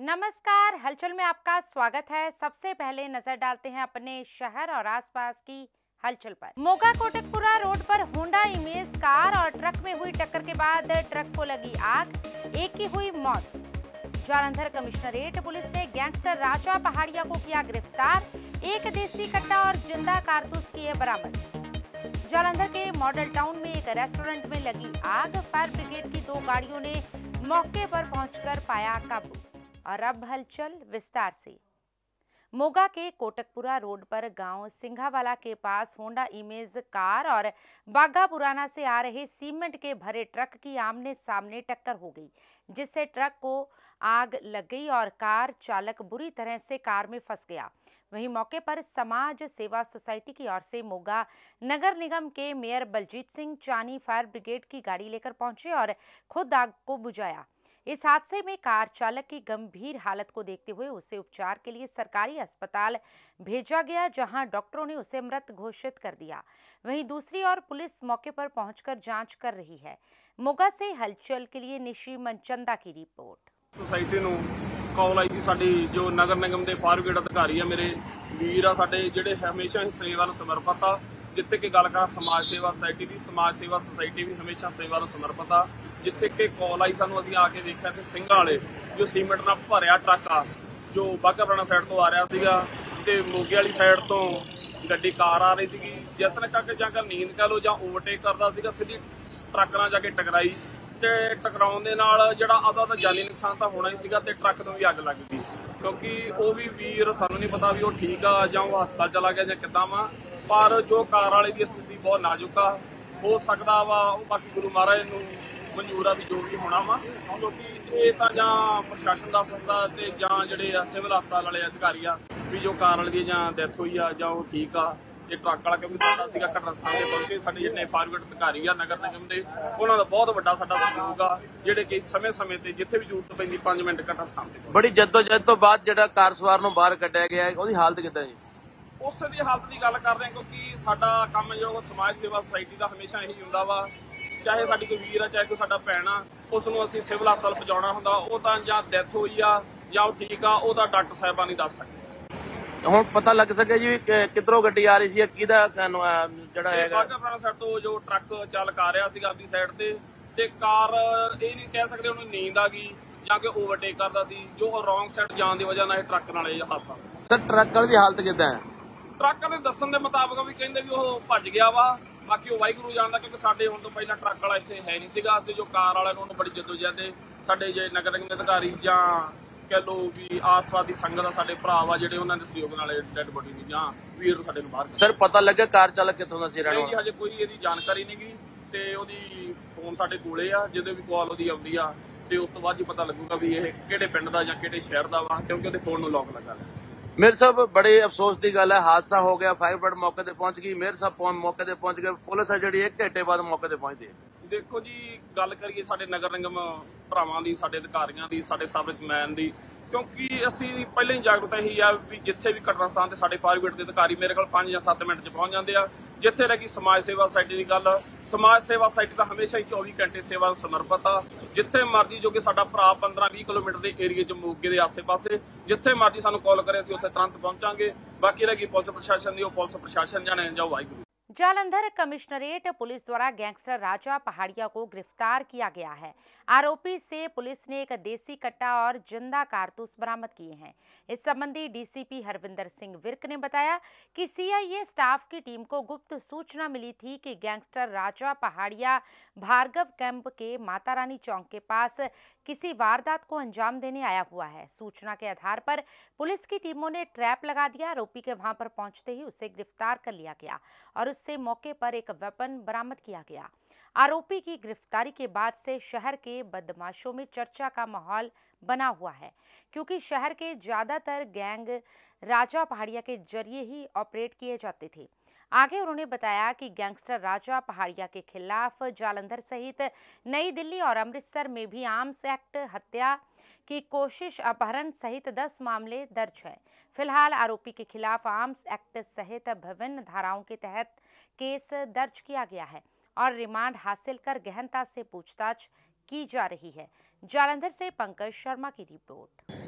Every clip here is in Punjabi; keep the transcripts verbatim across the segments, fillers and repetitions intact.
नमस्कार, हलचल में आपका स्वागत है। सबसे पहले नजर डालते हैं अपने शहर और आसपास की हलचल पर। मोगा कोटकपुरा रोड पर होंडा इमेज कार और ट्रक में हुई टक्कर के बाद ट्रक को लगी आग, एक की हुई मौत। जालंधर कमिश्नरेट पुलिस ने गैंगस्टर राजा पहाड़िया को किया गिरफ्तार, एक देसी कट्टा और जिंदा कारतूस किए बरामद। जालंधर के मॉडल टाउन में एक रेस्टोरेंट में लगी आग, फायर ब्रिगेड की दो गाड़ियों ने मौके पर पहुंचकर पाया काबू। और अब हलचल विस्तार से। मोगा के कोटकपुरा रोड पर गांव सिंघावाला के पास होंडा इमेज कार और बागा पुराना से आ रहे सीमेंट के भरे ट्रक की आमने सामने टक्कर हो गई, जिससे ट्रक को आग लग गई और कार चालक बुरी तरह से कार में फंस गया। वहीं मौके पर समाज सेवा सोसाइटी की ओर से मोगा नगर निगम के मेयर बलजीत सिंह चानी फायर ब्रिगेड की गाड़ी लेकर पहुंचे और खुद आग को बुझाया। इस हादसे में कार चालक की गंभीर हालत को देखते हुए उसे उपचार के लिए सरकारी अस्पताल भेजा गया, जहां डॉक्टरों ने उसे मृत घोषित कर दिया। वहीं दूसरी ओर पुलिस मौके पर पहुंचकर जांच कर रही है। मोगा से हलचल के लिए निशी मनचंदा की रिपोर्ट। सोसाइटी ਨੂੰ ਕਾਲ ਆਈ ਸੀ ਸਾਡੀ ਜੋ ਨਗਰ ਨਿਗਮ ਦੇ ਫਾਇਰ ਬ੍ਰਿਗੇਡ ਅਧਿਕਾਰੀ ਆ ਮੇਰੇ ਵੀਰ ਆ ਸਾਡੇ ਜਿਹੜੇ ਹਮੇਸ਼ਾ ਹੀ ਸੇਵਾ ਨੂੰ ਸਮਰਪਿਤ ਆ। ਜਿੱਥੇ ਕਿ ਗੱਲ ਕਰਾਂ ਸਮਾਜ ਸੇਵਾ ਸੁਸਾਇਟੀ ਦੀ, ਸਮਾਜ ਸੇਵਾ ਸੁਸਾਇਟੀ ਵੀ ਹਮੇਸ਼ਾ ਸੇਵਾ ਨੂੰ ਸਮਰਪਿਤ ਆ। ਜਿੱਥੇ ਕਿ ਕਾਲ ਆਈ ਸਾਨੂੰ, ਅਸੀਂ ਆ ਕੇ ਦੇਖਿਆ ਕਿ ਸਿੰਘਾਂ ਵਾਲੇ ਜੋ ਸੀਮੈਂਟ ਨਾਲ ਭਰਿਆ ਟਰੱਕ ਆ ਜੋ ਬਾਘਾ ਪੁਰਾਣਾ ਸਾਈਡ ਤੋਂ ਆ ਰਿਹਾ ਸੀਗਾ ਤੇ ਮੋਗੇ ਵਾਲੀ ਸਾਈਡ ਤੋਂ ਗੱਡੀ ਕਾਰ ਆ ਰਹੀ ਸੀਗੀ, ਜਿਸ ਨੇ ਕਰਕੇ ਜਾਂ ਨੀਂਦ ਕਹ ਲਓ ਜਾਂ ਓਵਰਟੇਕ ਕਰਦਾ ਸੀਗਾ, ਸਿੱਧੀ ਟਰੱਕ ਨਾਲ ਜਾ ਕੇ ਟਕਰਾਈ ਤੇ ਟਕਰਾਉਣ ਦੇ ਨਾਲ ਜਿਹੜਾ ਆਦਾ ਤਾਂ ਜਾਨੀ ਨੁਕਸਾਨ ਤਾਂ ਹੋਣਾ ਹੀ ਸੀਗਾ ਤੇ ਟਰੱਕ ਨੂੰ ਵੀ ਅੱਗ ਲੱਗ ਗਈ। ਕਿਉਂਕਿ ਉਹ ਵੀ ਵੀਰ ਸਾਨੂੰ ਨਹੀਂ ਪਤਾ ਵੀ ਉਹ ਠੀਕ ਆ ਜਾਂ ਉਹ ਹਸਪਤਾਲ ਚਲਾ ਗਿਆ ਜਾਂ ਕਿੱਦਾਂ ਵਾ, ਪਰ ਜੋ ਕਾਰ ਵਾਲੇ ਦੀ ਸਥਿਤੀ ਬਹੁਤ ਨਾਜ਼ੁਕ ਆ। ਹੋ ਸਕਦਾ ਵਾ ਉਹ ਬਾਕੀ ਗੁਰੂ ਮਹਾਰਾਜ ਨੂੰ ਮਨਜ਼ੂਰ ਆ ਵੀ ਜੋ ਵੀ ਹੋਣਾ ਵਾ, ਕਿਉਂਕਿ ਇਹ ਤਾਂ ਜਾਂ ਪ੍ਰਸ਼ਾਸਨ ਦੱਸ ਸਕਦਾ ਤੇ ਜਾਂ ਜਿਹੜੇ ਸਿਵਲ ਹਸਪਤਾਲ ਵਾਲੇ ਅਧਿਕਾਰੀ ਆ ਵੀ ਜੋ ਕਾਰ ਵਾਲੇ ਦੀ ਜਾਂ ਡੈਥ ਹੋਈ ਆ ਜਾਂ ਉਹ ਠੀਕ ਆ। ਇਹ ਟਰੱਕ ਵਾਲਾ ਕਿਉਂਕਿ ਸਾਡਾ ਸੀਗਾ ਘਟਨਾ ਸਥਾਨ ਤੇ ਪਹੁੰਚੇ, ਸਾਡੇ ਜਿਹੜੇ ਫਾਇਰ ਬ੍ਰਿਗੇਡ ਅਧਿਕਾਰੀ ਆ ਨਗਰ ਨਿਗਮ ਦੇ, ਉਹਨਾਂ ਦਾ ਬਹੁਤ ਵੱਡਾ ਸਾਡਾ ਸਹਿਯੋਗ ਆ, ਜਿਹੜੇ ਕਿ ਸਮੇਂ ਸਮੇਂ ਤੇ ਜਿੱਥੇ ਵੀ ਜ਼ਰੂਰਤ ਪੈਂਦੀ ਪੰਜ ਮਿੰਟ ਘਟਨਾ ਸਥਾਨ ਤੇ। ਬੜੀ ਜੱਦੋਜਹਿਦ ਤੋਂ ਬਾਅਦ ਜਿਹੜਾ ਕਾਰ ਸਵਾਰ ਨੂੰ ਬਾਹਰ ਕੱਢਿਆ ਗਿਆ, ਉਹਦੀ ਹਾਲਤ ਕਿੱਦਾਂ ਜੀ? ਉਸ ਦੀ ਹਾਲਤ ਦੀ ਗੱਲ ਕਰਦੇ ਹਾਂ, ਕਿਉਂਕਿ ਸਾਡਾ ਕੰਮ ਜੋ ਸਮਾਜ ਸੇਵਾ ਸੁਸਾਇਟੀ ਦਾ ਹਮੇਸ਼ਾ ਇਹੀ ਹੁੰਦਾ ਵਾ, ਚਾਹੇ ਸਾਡੀ ਕੋਈ ਵੀਰ ਆ ਚਾਹੇ ਕੋਈ ਸਾਡਾ ਭੈਣ ਆ, ਉਸ ਨੂੰ ਅਸੀਂ ਸਿਵਲ ਹਸਪਤਾਲ ਪਹੁੰਚਾਉਣਾ ਹੁੰਦਾ। ਉਹ ਤਾਂ ਜਾਂ ਡੈਥ ਹੋਈ ਆ ਜਾਂ ਉਹ ਠੀਕ ਆ, ਉਹਦਾ ਡਾਕਟਰ ਸਾਹਿਬਾਨ ਨਹੀਂ ਦੱਸ ਸਕਦੇ। ਹੁਣ ਪਤਾ ਲੱਗ ਸਕਿਆ ਜੀ ਕਿੱਧਰੋਂ ਗੱਡੀ ਆ ਰਹੀ ਸੀ, ਕਿਹਦਾ ਜਿਹੜਾ ਹੈਗਾ ਬਾਘਾ ਪੁਰਾਣਾ ਸਾਈਡ ਤੋਂ ਜੋ ਟਰੱਕ ਚਾਲਕ ਆ ਰਿਹਾ ਸੀਗਾ ਆਪਣੀ ਸਾਈਡ ਤੇ ਤੇ ਕਾਰ ਇਹ ਨਹੀਂ ਕਹਿ ਸਕਦੇ ਉਹਨੂੰ ਨੀਂਦ ਆ ਗਈ ਜਾਂ ਕਿ ਓਵਰਟੇਕ ਕਰਦਾ ਸੀ, ਜੋ ਰੌਂਗ ਸਾਈਡ ਜਾਣ ਦੀ ਵਜ੍ਹਾ ਨਾਲ ਇਹ ਟਰੱਕ ਨਾਲ ਇਹ ਹਾਦਸਾ। ਸਰ ਟਰੱਕ ਵਾਲੀ ਦੀ ਹਾਲਤ ਕਿੱਦਾਂ ਹੈ? ਟਰੱਕ ਦੇ ਦੱਸਣ ਦੇ ਮੁਤਾਬਕ ਵੀ ਕਹਿੰਦੇ ਵੀ ਉਹ ਭੱਜ ਗਿਆ ਵਾ, ਬਾਕੀ ਉਹ ਵਾਹਿਗੁਰੂ ਜਾਣਦਾ, ਕਿਉਂਕਿ ਸਾਡੇ ਹੁਣ ਤੋਂ ਪਹਿਲਾਂ ਟਰੱਕ ਵਾਲਾ ਇੱਥੇ ਹੈ ਨਹੀਂ ਸੀਗਾ ਤੇ ਜੋ ਕਾਰ ਵਾਲਿਆਂ ਨੂੰ ਉਹਨੂੰ ਬੜੀ ਜਦੋਜਹਿਦ ਸਾਡੇ ਜੇ ਨਗਰ ਨਿਗਮ ਦੇ ਅਧਿਕਾਰੀ ਜਾਂ ਕਹਿ ਲਓ ਵੀ ਆਸ-ਪਾਸ ਦੀ ਸੰਗਤ ਆ, ਸਾਡੇ ਭਰਾ ਵਾ ਜਿਹੜੇ ਉਹਨਾਂ ਦੇ ਸਹਿਯੋਗ ਨਾਲ ਡੈਡ ਬੋਡੀ ਨੂੰ ਜਾਂ ਵੀਰ ਸਾਡੇ ਨੂੰ ਬਾਹਰ। ਸਰ ਪਤਾ ਲੱਗਾ ਕਾਰ ਚਾਲਕ ਕਿੱਥੋਂ ਦਾ ਸੀ? ਰਹਿਣ ਵਾਲਾ ਹਜੇ ਕੋਈ ਇਹਦੀ ਜਾਣਕਾਰੀ ਨਹੀਂ ਗਈ ਤੇ ਉਹਦੀ ਫੋਨ ਸਾਡੇ ਕੋਲੇ ਆ, ਜਦੋਂ ਵੀ ਕਾਲ ਉਹਦੀ ਆਉਂਦੀ ਆ ਤੇ ਉਸ ਤੋਂ ਬਾਅਦ ਹੀ ਪਤਾ ਲੱਗੂਗਾ ਵੀ ਇਹ ਕਿਹੜੇ ਪਿੰਡ ਦਾ ਜਾਂ ਕਿਹੜੇ ਸ਼ਹਿਰ ਦਾ ਵਾ, ਕਿਉਂਕਿ ਉਹਦੇ ਫੋਨ ਨੂੰ ਲੌਕ ਲੱਗਾ। ਮੇਰ ਸਾਹਿਬ ਬੜੇ ਅਫਸੋਸ ਦੀ ਗੱਲ ਹੈ, ਹਾਦਸਾ ਹੋ ਗਿਆ, ਫਾਇਰ ਬ੍ਰਿਗੇਡ ਮੌਕੇ ਤੇ ਪਹੁੰਚ ਗਈ, ਮੇਰ ਸਾਹਿਬ ਮੌਕੇ ਤੇ ਪਹੁੰਚ ਗਏ, ਪੁਲਿਸ ਹੈ ਜਿਹੜੀ ਇੱਕ ਘੰਟੇ ਬਾਅਦ ਮੌਕੇ ਤੇ ਪਹੁੰਚਦੀ ਹੈ। ਦੇਖੋ ਜੀ, ਗੱਲ ਕਰੀਏ ਸਾਡੇ ਨਗਰ ਨਿਗਮ ਭਰਾਵਾਂ ਦੀ, ਸਾਡੇ ਅਧਿਕਾਰੀਆਂ ਦੀ, ਸਾਡੇ ਸਰਵਿਸਮੈਨ ਦੀ, ਕਿਉਂਕਿ ਅਸੀਂ ਪਹਿਲਾਂ ਹੀ ਜਾਗਰੂਕ ਇਹੀ ਆ ਵੀ ਜਿੱਥੇ ਵੀ ਘਟਨਾ ਸਥਾਨ ਤੇ ਸਾਡੇ ਫਾਇਰ ਬ੍ਰਿਗੇਡ ਦੇ ਅਧਿਕਾਰੀ ਮੇਰੇ ਕੋਲ ਪੰਜ ਜਾਂ ਸੱਤ ਮਿੰਟ 'ਚ ਪਹੁੰਚ ਜਾਂਦੇ ਆ। ਜਿੱਥੇ ਰਹਿ ਗਈ ਸਮਾਜ ਸੇਵਾ ਸੁਸਾਇਟੀ ਦੀ ਗੱਲ, ਸਮਾਜ ਸੇਵਾ ਸੁਸਾਇਟੀ ਤਾਂ ਹਮੇਸ਼ਾ ਹੀ ਚੌਵੀ ਘੰਟੇ ਸੇਵਾ ਨੂੰ ਸਮਰਪਿਤ ਆ। ਜਿੱਥੇ ਮਰਜ਼ੀ ਜੋ ਕਿ ਸਾਡਾ ਭਰਾ ਪੰਦਰਾਂ ਵੀਹ ਕਿਲੋਮੀਟਰ ਦੇ ਏਰੀਏ 'ਚ ਮੋਗੇ ਦੇ ਆਸੇ-ਪਾਸੇ ਜਿੱਥੇ ਮਰਜ਼ੀ ਸਾਨੂੰ ਕਾਲ ਕਰੇ, ਅਸੀਂ ਉੱਥੇ ਤੁਰੰਤ ਪਹੁੰਚਾਂਗੇ। ਬਾਕੀ ਰਹਿ ਗਈ ਪੁਲਿਸ ਪ੍ਰਸ਼ਾਸਨ ਦੀ, ਉਹ ਪੁਲਿਸ ਪ੍ਰਸ਼ਾਸਨ ਜਾਣੇ ਜਾਂ ਵਾਹਿਗੁਰੂ। जालंधर कमिश्नरेट पुलिस द्वारा गैंगस्टर राजा पहाड़िया को गिरफ्तार किया गया है। आरोपी से पुलिस ने एक देसी कट्टा और जिंदा कारतूस बरामद किए हैं। इस संबंधी डीसीपी हरविंदर सिंह विर्क ने बताया कि सीआईए स्टाफ की टीम को गुप्त सूचना मिली थी कि गैंगस्टर राजा पहाड़िया भार्गव कैंप के माता रानी चौक के पास किसी वारदात को अंजाम देने आया हुआ है। सूचना के आधार पर पुलिस की टीमों ने ट्रैप लगा दिया। आरोपी के वहां पर पहुंचते ही उसे गिरफ्तार कर लिया गया और उससे मौके पर एक वेपन बरामद किया गया। आरोपी की गिरफ्तारी के बाद से शहर के बदमाशों में चर्चा का माहौल बना हुआ है, क्योंकि शहर के ज्यादातर गैंग राजा पहाड़िया के जरिए ही ऑपरेट किए जाते थे। आगे उन्होंने बताया कि गैंगस्टर राजा पहाड़िया के खिलाफ जालंधर सहित नई दिल्ली और अमृतसर में भी आर्म्स एक्ट, हत्या की कोशिश, अपहरण सहित दस मामले दर्ज हैं। फिलहाल आरोपी के खिलाफ आर्म्स एक्ट सहित विभिन्न धाराओं के तहत केस दर्ज किया गया है और रिमांड हासिल कर गहनता से पूछताछ की जा रही है। जालंधर से पंकज शर्मा की रिपोर्ट।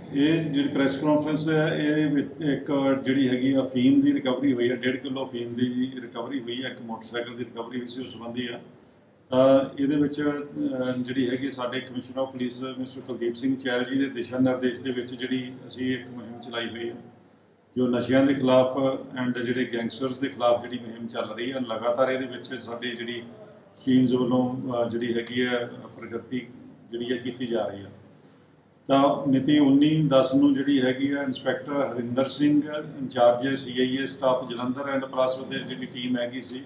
ਇਹ ਜਿਹੜੀ ਪ੍ਰੈਸ ਕਾਨਫਰੰਸ ਹੈ ਇਹ ਵਿੱਚ ਇੱਕ ਜਿਹੜੀ ਹੈਗੀ ਆ ਅਫੀਮ ਦੀ ਰਿਕਵਰੀ ਹੋਈ ਹੈ, ਡੇਢ ਕਿਲੋ ਅਫੀਮ ਦੀ ਰਿਕਵਰੀ ਹੋਈ ਹੈ, ਇੱਕ ਮੋਟਰਸਾਈਕਲ ਦੀ ਰਿਕਵਰੀ ਹੋਈ ਸੀ ਉਸ ਸੰਬੰਧੀ ਆ। ਤਾਂ ਇਹਦੇ ਵਿੱਚ ਜਿਹੜੀ ਹੈਗੀ ਸਾਡੇ commissioner of police mister Kuldeep Singh Chahal ji ਦੇ ਦਿਸ਼ਾ ਨਿਰਦੇਸ਼ ਦੇ ਵਿੱਚ ਜਿਹੜੀ ਅਸੀਂ ਇੱਕ ਮੁਹਿੰਮ ਚਲਾਈ ਹੋਈ ਹੈ ਜੋ ਨਸ਼ਿਆਂ ਦੇ ਖਿਲਾਫ ਐਂਡ ਜਿਹੜੇ ਗੈਂਗਸਟਰਸ ਦੇ ਖਿਲਾਫ ਜਿਹੜੀ ਮੁਹਿੰਮ ਚੱਲ ਰਹੀ ਹੈ। ਲਗਾਤਾਰ ਇਹਦੇ ਵਿੱਚ ਸਾਡੀ ਜਿਹੜੀ ਟੀਮਸ ਵੱਲੋਂ ਜਿਹੜੀ ਹੈਗੀ ਹੈ ਪ੍ਰਗਤੀ ਜਿਹੜੀ ਹੈ ਕੀਤੀ ਜਾ ਰਹੀ ਹੈ। ਤਾਂ ਮਿਤੀ ਉੱਨੀ ਦਸ ਨੂੰ ਜਿਹੜੀ ਹੈਗੀ ਆ inspector Harinder Singh incharge C I A staff Jalandhar and ਪਲਾਸ ਦੇ ਜਿਹੜੀ ਟੀਮ ਹੈਗੀ ਸੀ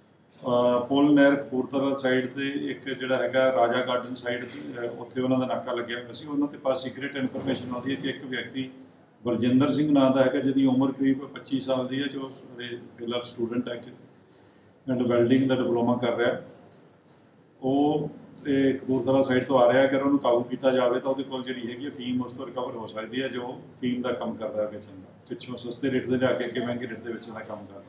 ਪੁਲ ਨਹਿਰ ਕਪੂਰਥਲਾ ਸਾਈਡ ਤੇ ਇੱਕ ਜਿਹੜਾ ਹੈਗਾ ਰਾਜਾ ਗਾਰਡਨ ਸਾਈਡ ਉੱਥੇ ਉਹਨਾਂ ਦਾ ਨਾਕਾ ਲੱਗਿਆ ਹੋਇਆ ਸੀ। ਉਹਨਾਂ ਦੇ ਪਾਸ ਸੀਕ੍ਰੀਟ ਇਨਫੋਰਮੇਸ਼ਨ ਆਉਂਦੀ ਹੈ ਕਿ ਇੱਕ ਵਿਅਕਤੀ ਬਰਜਿੰਦਰ ਸਿੰਘ ਨਾਂ ਦਾ ਹੈਗਾ ਜਿਹਦੀ ਉਮਰ ਕਰੀਬ ਪੱਚੀ ਸਾਲ ਦੀ ਹੈ, ਜੋ ਫਿਲਹਾਲ ਸਟੂਡੈਂਟ ਹੈ ਐਂਡ ਵੈਲਡਿੰਗ ਦਾ ਡਿਪਲੋਮਾ ਕਰ ਰਿਹਾ। ਉਹ ਇਹ ਕਪੂਰਥਲਾ ਸਾਈਡ ਤੋਂ ਆ ਰਿਹਾ। ਅਗਰ ਉਹਨੂੰ ਕਾਬੂ ਕੀਤਾ ਜਾਵੇ ਤਾਂ ਉਹਦੇ ਕੋਲ ਜਿਹੜੀ ਹੈਗੀ ਫੀਮ ਉਸ ਤੋਂ ਰਿਕਵਰ ਹੋ ਸਕਦੀ ਹੈ, ਜੋ ਫੀਮ ਦਾ ਕੰਮ ਕਰਦਾ ਹੈ ਵੇਚਣ ਦਾ, ਪਿੱਛੋਂ ਸਸਤੇ ਰੇਟ ਦੇ ਲਿਆ ਕੇ ਅੱਗੇ ਮਹਿੰਗੇ ਰੇਟ ਦੇ ਵੇਚਣ ਦਾ ਕੰਮ ਕਰਦਾ।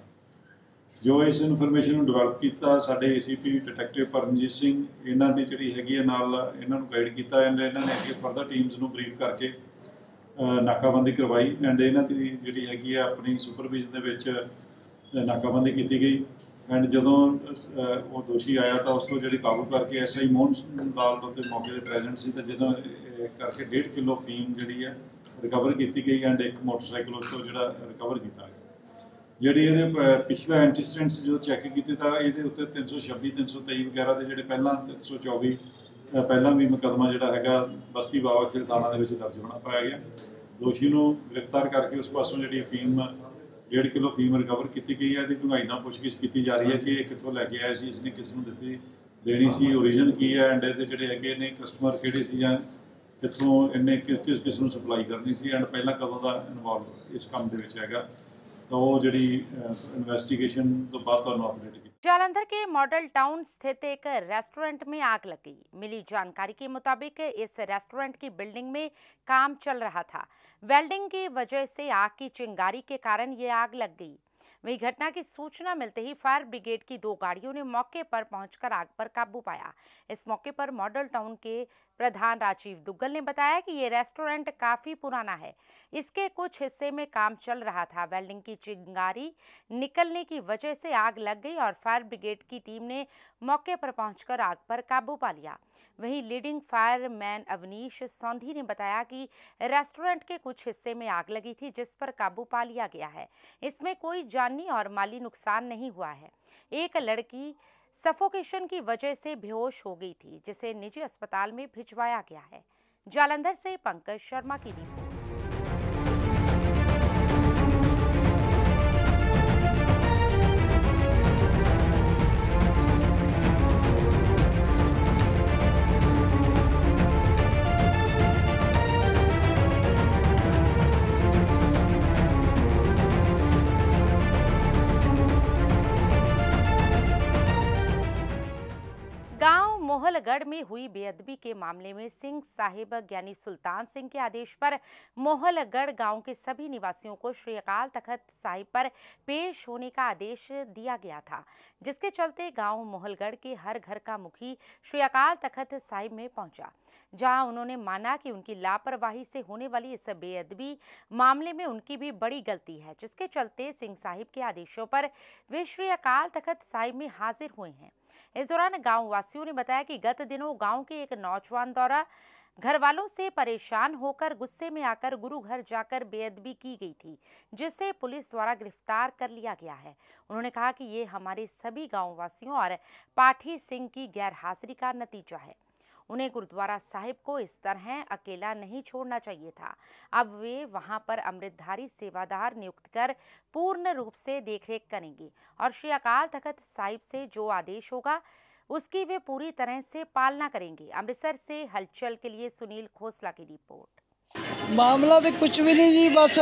ਜੋ ਇਸ ਇਨਫੋਰਮੇਸ਼ਨ ਨੂੰ ਡਿਵੈਲਪ ਕੀਤਾ ਸਾਡੇ A C P detective Paramjit Singh, ਇਹਨਾਂ ਦੀ ਜਿਹੜੀ ਹੈਗੀ ਹੈ ਨਾਲ ਇਹਨਾਂ ਨੂੰ ਗਾਈਡ ਕੀਤਾ ਐਂਡ ਇਹਨਾਂ ਨੇ ਅੱਗੇ ਫਰਦਰ ਟੀਮਸ ਨੂੰ ਬਰੀਫ ਕਰਕੇ ਨਾਕਾਬੰਦੀ ਕਰਵਾਈ ਐਂਡ ਇਹਨਾਂ ਦੀ ਜਿਹੜੀ ਹੈਗੀ ਆ ਆਪਣੀ ਸੁਪਰਵਿਜ਼ਨ ਦੇ ਵਿੱਚ ਨਾਕਾਬੰਦੀ ਕੀਤੀ ਗਈ। ਐਂਡ ਜਦੋਂ ਉਹ ਦੋਸ਼ੀ ਆਇਆ ਤਾਂ ਉਸ ਤੋਂ ਜਿਹੜੀ ਕਾਬੂ ਕਰਕੇ ਐਸ ਆਈ ਮੋਹਨ ਲਾਲ ਉੱਤੇ ਮੌਕੇ ਤੇ ਪ੍ਰੈਜ਼ੈਂਟ ਸੀ, ਤਾਂ ਜਦੋਂ ਕਰਕੇ ਡੇਢ ਕਿਲੋ ਫੀਮ ਜਿਹੜੀ ਹੈ ਰਿਕਵਰ ਕੀਤੀ ਗਈ ਐਂਡ ਇੱਕ ਮੋਟਰਸਾਈਕਲ ਉਸ ਤੋਂ ਜਿਹੜਾ ਰਿਕਵਰ ਕੀਤਾ ਗਿਆ। ਜਿਹੜੀ ਇਹਦੇ ਪਿਛਲਾ ਐਂਟੀਸੀਡੈਂਟਸ ਜਦੋਂ ਚੈੱਕ ਕੀਤੇ ਤਾਂ ਇਹਦੇ ਉੱਤੇ ਤਿੰਨ ਸੌ ਛੱਬੀ ਤਿੰਨ ਸੌ ਤੇਈ ਵਗੈਰਾ ਦੇ ਜਿਹੜੇ ਪਹਿਲਾਂ ਤਿੰਨ ਸੌ ਚੌਵੀ ਪਹਿਲਾਂ ਵੀ ਮੁਕੱਦਮਾ ਜਿਹੜਾ ਹੈਗਾ ਬਸਤੀ ਬਾਵਾ ਖੇਲ ਥਾਣਾ ਦੇ ਵਿੱਚ ਦਰਜ ਹੋਣਾ ਪਾਇਆ ਗਿਆ। ਦੋਸ਼ੀ ਨੂੰ ਗ੍ਰਿਫਤਾਰ ਕਰਕੇ ਉਸ ਪਾਸੋਂ ਜਿਹੜੀ ਫੀਮ ਡੇਢ ਕਿਲੋ ਫੀਮ ਰਿਕਵਰ ਕੀਤੀ ਗਈ ਹੈ। ਇਹਦੀ ਡੂੰਘਾਈ ਨਾਲ ਪੁੱਛਗਿੱਛ ਕੀਤੀ ਜਾ ਰਹੀ ਹੈ ਕਿ ਇਹ ਕਿੱਥੋਂ ਲੈ ਕੇ ਆਇਆ ਸੀ, ਇਸਨੇ ਕਿਸ ਨੂੰ ਦਿੱਤੀ ਦੇਣੀ ਸੀ, ਓਰੀਜਨ ਕੀ ਹੈ ਐਂਡ ਇਹਦੇ ਜਿਹੜੇ ਹੈਗੇ ਨੇ ਕਸਟਮਰ ਕਿਹੜੇ ਸੀ ਜਾਂ ਕਿੱਥੋਂ ਇਹਨੇ ਕਿਸ ਕਿਸ ਕਿਸ ਨੂੰ ਸਪਲਾਈ ਕਰਨੀ ਸੀ ਐਂਡ ਪਹਿਲਾਂ ਕਦੋਂ ਦਾ ਇਨਵੋਲਵ ਇਸ ਕੰਮ ਦੇ ਵਿੱਚ ਹੈਗਾ। तो वो जी इन्वेस्टिगेशन तो बाद अपडेट की। जालंधर के मॉडल टाउन स्थित एक रेस्टोरेंट में आग लग गई। मिली जानकारी के मुताबिक इस रेस्टोरेंट की बिल्डिंग में काम चल रहा था। वेल्डिंग की वजह से आग की चिंगारी के कारण ये आग लग गई। वही घटना की सूचना मिलते ही फायर ब्रिगेड की दो गाड़ियों ने मौके पर पहुंचकर आग पर काबू पाया। इस मौके पर मॉडल टाउन के प्रधान राजीव दुग्गल ने बताया कि ये रेस्टोरेंट काफी पुराना है, इसके कुछ हिस्से में काम चल रहा था। वेल्डिंग की चिंगारी निकलने की वजह से आग लग गई और फायर ब्रिगेड की टीम ने मौके पर पहुंचकर आग पर काबू पा लिया। वहीं लीडिंग फायरमैन अवनीश सौंधी ने बताया कि रेस्टोरेंट के कुछ हिस्से में आग लगी थी, जिस पर काबू पा लिया गया है। इसमें कोई जानी और माली नुकसान नहीं हुआ है। एक लड़की सफोकेशन की वजह से बेहोश हो गई थी, जिसे निजी अस्पताल में भिजवाया गया है। जालंधर से पंकज शर्मा की रिपोर्ट। गांव मोहलगढ़ में हुई बेअदबी के मामले में सिंह साहिब ज्ञानी सुल्तान सिंह के आदेश पर मोहलगढ़ गांव के सभी निवासियों को श्री अकाल तख्त साहिब पर पेश होने का आदेश दिया गया था, जिसके चलते गांव मोहलगढ़ के हर घर का मुखी श्री अकाल तख्त साहिब में पहुंचा, जहां उन्होंने माना कि उनकी लापरवाही से होने वाली इस बेअदबी मामले में उनकी भी बड़ी गलती है, जिसके चलते सिंह साहिब के आदेशों पर वे श्री अकाल तख्त साहिब में हाजिर हुए हैं। इस दौरान गांव वासियों ने बताया कि गत दिनों गांव के एक नौजवान द्वारा घर वालों से परेशान होकर गुस्से में आकर गुरु घर जाकर बेअदबी की गई थी, जिसे पुलिस द्वारा गिरफ्तार कर लिया गया है। उन्होंने कहा कि ये हमारे सभी गांव वासियों और पाठी सिंह की गैरहाजिरी का नतीजा है। उन्हें गुरुद्वारा साहिब को इस तरह अकेला नहीं छोड़ना चाहिए था। अब वे वहां पर अमृतधारी सेवादार नियुक्त कर पूर्ण रूप से देखरेख करेंगे और श्री अकाल तख्त साहिब से जो आदेश होगा उसकी वे पूरी तरह से पालना करेंगे। अमृतसर से हलचल के लिए सुनील खोसला की रिपोर्ट। मामला तो कुछ भी नहीं जी, बस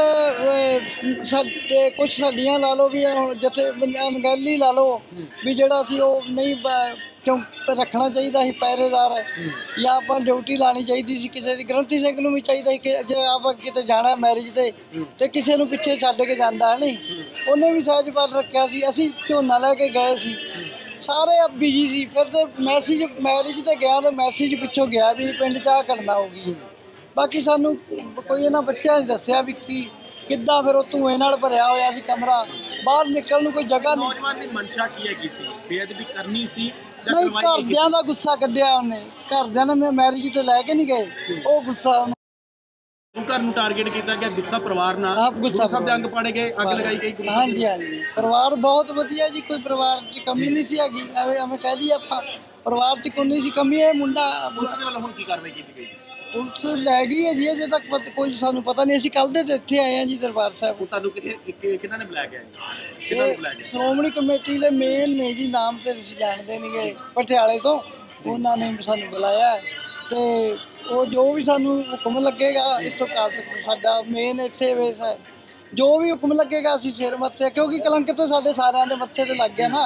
कुछ साड़ियाँ ला लो भी जैसे अनगैली ला लो भी जरा सी नहीं क्यों रखना चाहिए ही पहरेदार या आप ड्यूटी लानी चाहिए किसी की ग्रंथी सिंह नूं भी चाहिए कि जे आप किते जाना मैरिज ते ते किसी नूं पिछे छड्ड के जांदा है नहीं, उन्हें भी सहज पर रखा सी। असीं झोना लैके गए सी, सारे अब बिजी सी, फिर तो मैसेज मैरिज ते गया तो मैसेज पिछों गया भी पिंड च आ घटना हो गई ਬਾਕੀ ਸਾਨੂੰ ਕੋਈ ਇਹਨਾਂ ਬੱਚਿਆਂ ਨੇ ਦੱਸਿਆ ਵੀ ਕੀ ਕਿੱਦਾਂ ਫਿਰ ਉਹ ਧੂਏ ਨਾਲ ਭਰਿਆ ਹੋਇਆ ਸੀ ਕਮਰਾ, ਬਾਹਰ ਨਿਕਲਣ ਨੂੰ ਕੋਈ ਜਗ੍ਹਾ ਨਹੀਂ। ਨੌਜਵਾਨ ਦੀ ਮਨਸ਼ਾ ਕੀ ਹੈਗੀ ਸੀ? ਬੇਅਦਬੀ ਕਰਨੀ ਸੀ ਜਾਂ ਨਹੀਂ, ਕਰਵਾਈ ਗਈ? ਘਰਦਿਆਂ ਦਾ ਗੁੱਸਾ ਕੱਢਿਆ ਉਹਨੇ, ਘਰਦਿਆਂ ਨੇ ਮੈਰਿਜ ਤੇ ਲੈ ਕੇ ਨਹੀਂ ਗਏ, ਉਹ ਗੁੱਸਾ ਉਹਨੇ ਗੁਰੂ ਘਰ ਨੂੰ ਟਾਰਗੇਟ ਕੀਤਾ ਗਿਆ, ਗੁੱਸਾ ਪਰਿਵਾਰ ਨਾਲ, ਆਪ ਗੁੱਸਾ ਗੁਰੂ ਸਾਹਿਬ ਦੇ ਅੰਗ ਪਾੜੇ ਗਏ, ਅੱਗ ਲਗਾਈ ਗਈ ਗੁਰੂ ਸਾਹਿਬ ਹਾਂਜੀ ਦੀ। ਹਾਂਜੀ ਪਰਿਵਾਰ ਬਹੁਤ ਵਧੀਆ ਜੀ, ਕੋਈ ਪਰਿਵਾਰ 'ਚ ਕਮੀ ਨਹੀਂ ਸੀ ਹੈਗੀ, ਐਵੇਂ ਐਵੇਂ ਕਹਿ ਲਈਏ ਆਪਾਂ ਪਰਿਵਾਰ 'ਚ ਕੋਈ ਨਹੀਂ ਸੀ ਕਮੀ। ਇਹ ਮੁੰਡਾ ਪੁਲਿਸ ਦੇ ਵੱਲੋਂ ਹੁਣ ਕੀ ਕਾਰਵਾਈ ਕੀਤੀ ਗਈ? ਪੁਲਿਸ ਲੈ ਗਈ ਹੈ ਜੀ, ਅਜੇ ਤੱਕ ਪਤ- ਕੋਈ ਸਾਨੂੰ ਪਤਾ ਨਹੀਂ, ਅਸੀਂ ਕੱਲ੍ਹ ਦੇ ਤੇ ਇੱਥੇ ਆਏ ਹਾਂ ਜੀ ਦਰਬਾਰ ਸਾਹਿਬ। ਹੁਣ ਤੁਹਾਨੂੰ ਕਿੱਥੇ ਕਿ- ਕਿਹਨਾਂ ਨੇ ਬੁਲਾਇਆ ਗਿਆ ਜੀ? ਕਿਹਨਾਂ ਨੇ ਬੁਲਾਇਆ ਇਹ ਗਿਆ? ਸ਼੍ਰੋਮਣੀ ਕਮੇਟੀ ਦੇ ਮੇਨ ਨੇ ਜੀ, ਨਾਮ ਤੇ ਅਸੀਂ ਜਾਣਦੇ ਨਹੀਂਗੇ, ਪਟਿਆਲੇ ਤੋਂ ਉਹਨਾਂ ਨੇ ਸਾਨੂੰ ਬੁਲਾਇਆ ਤੇ ਉਹ ਜੋ ਵੀ ਸਾਨੂੰ ਹੁਕਮ ਲੱਗੇਗਾ ਇੱਥੋਂ ਕਾਲ ਤੱਕ ਸਾਡਾ ਮੇਨ ਇੱਥੇ ਵੇਸ ਹੈ, ਜੋ ਵੀ ਹੁਕਮ ਲੱਗੇਗਾ ਅਸੀਂ ਸਿਰ ਮੱਥੇ, ਕਿਉਂਕਿ ਕਲੰਕ ਤੇ ਸਾਡੇ ਸਾਰਿਆਂ ਦੇ ਮੱਥੇ ਤੇ ਲੱਗ ਗਿਆ ਨਾ।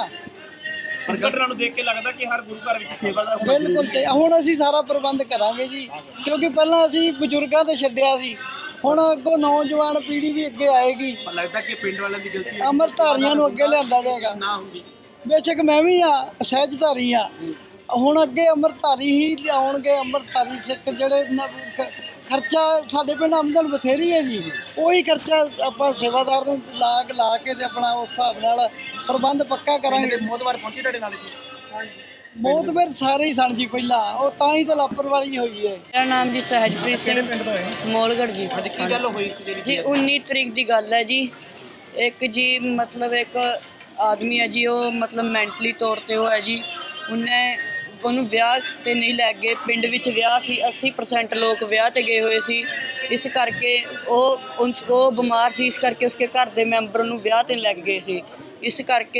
ਇਸ ਘਟਨਾ ਨੂੰ ਦੇਖ ਕੇ ਲੱਗਦਾ ਕਿ ਹਰ ਗੁਰੂ ਘਰ ਵਿੱਚ ਸੇਵਾਦਾਰ ਹੋਣਾ ਬਿਲਕੁਲ, ਤੇ ਹੁਣ ਅਸੀਂ ਸਾਰਾ ਪ੍ਰਬੰਧ ਕਰਾਂਗੇ ਜੀ, ਕਿਉਂਕਿ ਪਹਿਲਾਂ ਅਸੀਂ ਬਜ਼ੁਰਗਾਂ ਤੇ ਛੱਡਿਆ ਸੀ, ਹੁਣ ਅੱਗੋਂ ਨੌਜਵਾਨ ਪੀੜ੍ਹੀ ਵੀ ਅੱਗੇ ਆਏਗੀ, ਪਰ ਲੱਗਦਾ ਕਿ ਪਿੰਡ ਵਾਲਿਆਂ ਦੀ ਗਲਤੀ ਹੈ। ਅੰਮ੍ਰਿਤਧਾਰੀਆਂ ਨੂੰ ਅੱਗੇ ਲਿਆਂਦਾ ਜਾਏਗਾ। ਨਾ ਹੁੰਦੀ ਬੇਸ਼ੱਕ ਮੈਂ ਵੀ ਆ ਸਹਿਜਧਾਰੀ ਆ, ਹੁਣ ਅੱਗੇ ਅੰਮ੍ਰਿਤਧਾਰੀ ਹੀ ਆਉਣਗੇ, ਅੰਮ੍ਰਿਤਧਾਰੀ ਸਿੱਖ ਜਿਹੜੇ ਨ- ਖ- ਖਰਚਾ ਸਾਡੇ ਪਿੰਡ ਆਮਦਨ ਬਥੇਰੀ ਹੈ ਜੀ, ਉਹੀ ਖਰਚਾ ਆਪਾਂ ਸੇਵਾਦਾਰ ਨੂੰ ਲਾਗ ਲਾ ਕੇ ਤੇ ਆਪਣਾ ਉਸ ਹਿਸਾਬ ਨਾਲ ਪ੍ਰਬੰਧ ਪੱਕਾ ਕਰਾਂਗੇ। ਮੋਦਵਾਰ ਪਹੁੰਚੀ ਤੁਹਾਡੇ ਨਾਲ ਜੀ? ਬਹੁਤ ਵਾਰ ਸਾਰੇ ਹੀ ਸਨ ਜੀ ਪਹਿਲਾਂ, ਉਹ ਤਾਂ ਹੀ ਤਾਂ ਲਾਪਰਵਾਹੀ ਹੋਈ ਹੈ। ਮੇਰਾ ਨਾਮ ਜੀ ਸਹਿਜਪ੍ਰੀਤ ਸਿੰਘ, ਪਿੰਡ ਤੋਂ ਹੈ ਮੋਲਗੜ੍ਹ ਜੀ। ਅੱਜ ਕੀ ਗੱਲ ਹੋਈ ਸੀ ਜਿਹੜੀ ਜੀ ਉੱਨੀ ਤਰੀਕ ਦੀ ਗੱਲ ਹੈ ਜੀ। ਇੱਕ ਜੀ ਮਤਲਬ ਇੱਕ ਆਦਮੀ ਹੈ ਜੀ, ਉਹ ਮਤਲਬ ਮੈਂਟਲੀ ਤੌਰ ਤੇ ਉਹ ਹੈ ਜੀ, ਉਹਨੇ ਉਹਨੂੰ ਵਿਆਹ ਤੇ ਨਹੀਂ ਲੈ ਗਏ। ਪਿੰਡ ਵਿੱਚ ਵਿਆਹ ਸੀ, ਅੱਸੀ ਪਰਸੈਂਟ ਲੋਕ ਵਿਆਹ ਤੇ ਗਏ ਹੋਏ ਸੀ, ਇਸ ਕਰਕੇ ਉਹ ਉਨਸ- ਉਹ ਬਿਮਾਰ ਸੀ, ਇਸ ਕਰਕੇ ਉਸਕੇ ਘਰ ਦੇ ਮੈਂਬਰ ਨੂੰ ਵਿਆਹ ਤੇ ਲੈ ਕੇ ਗਏ ਸੀ, ਇਸ ਕਰਕੇ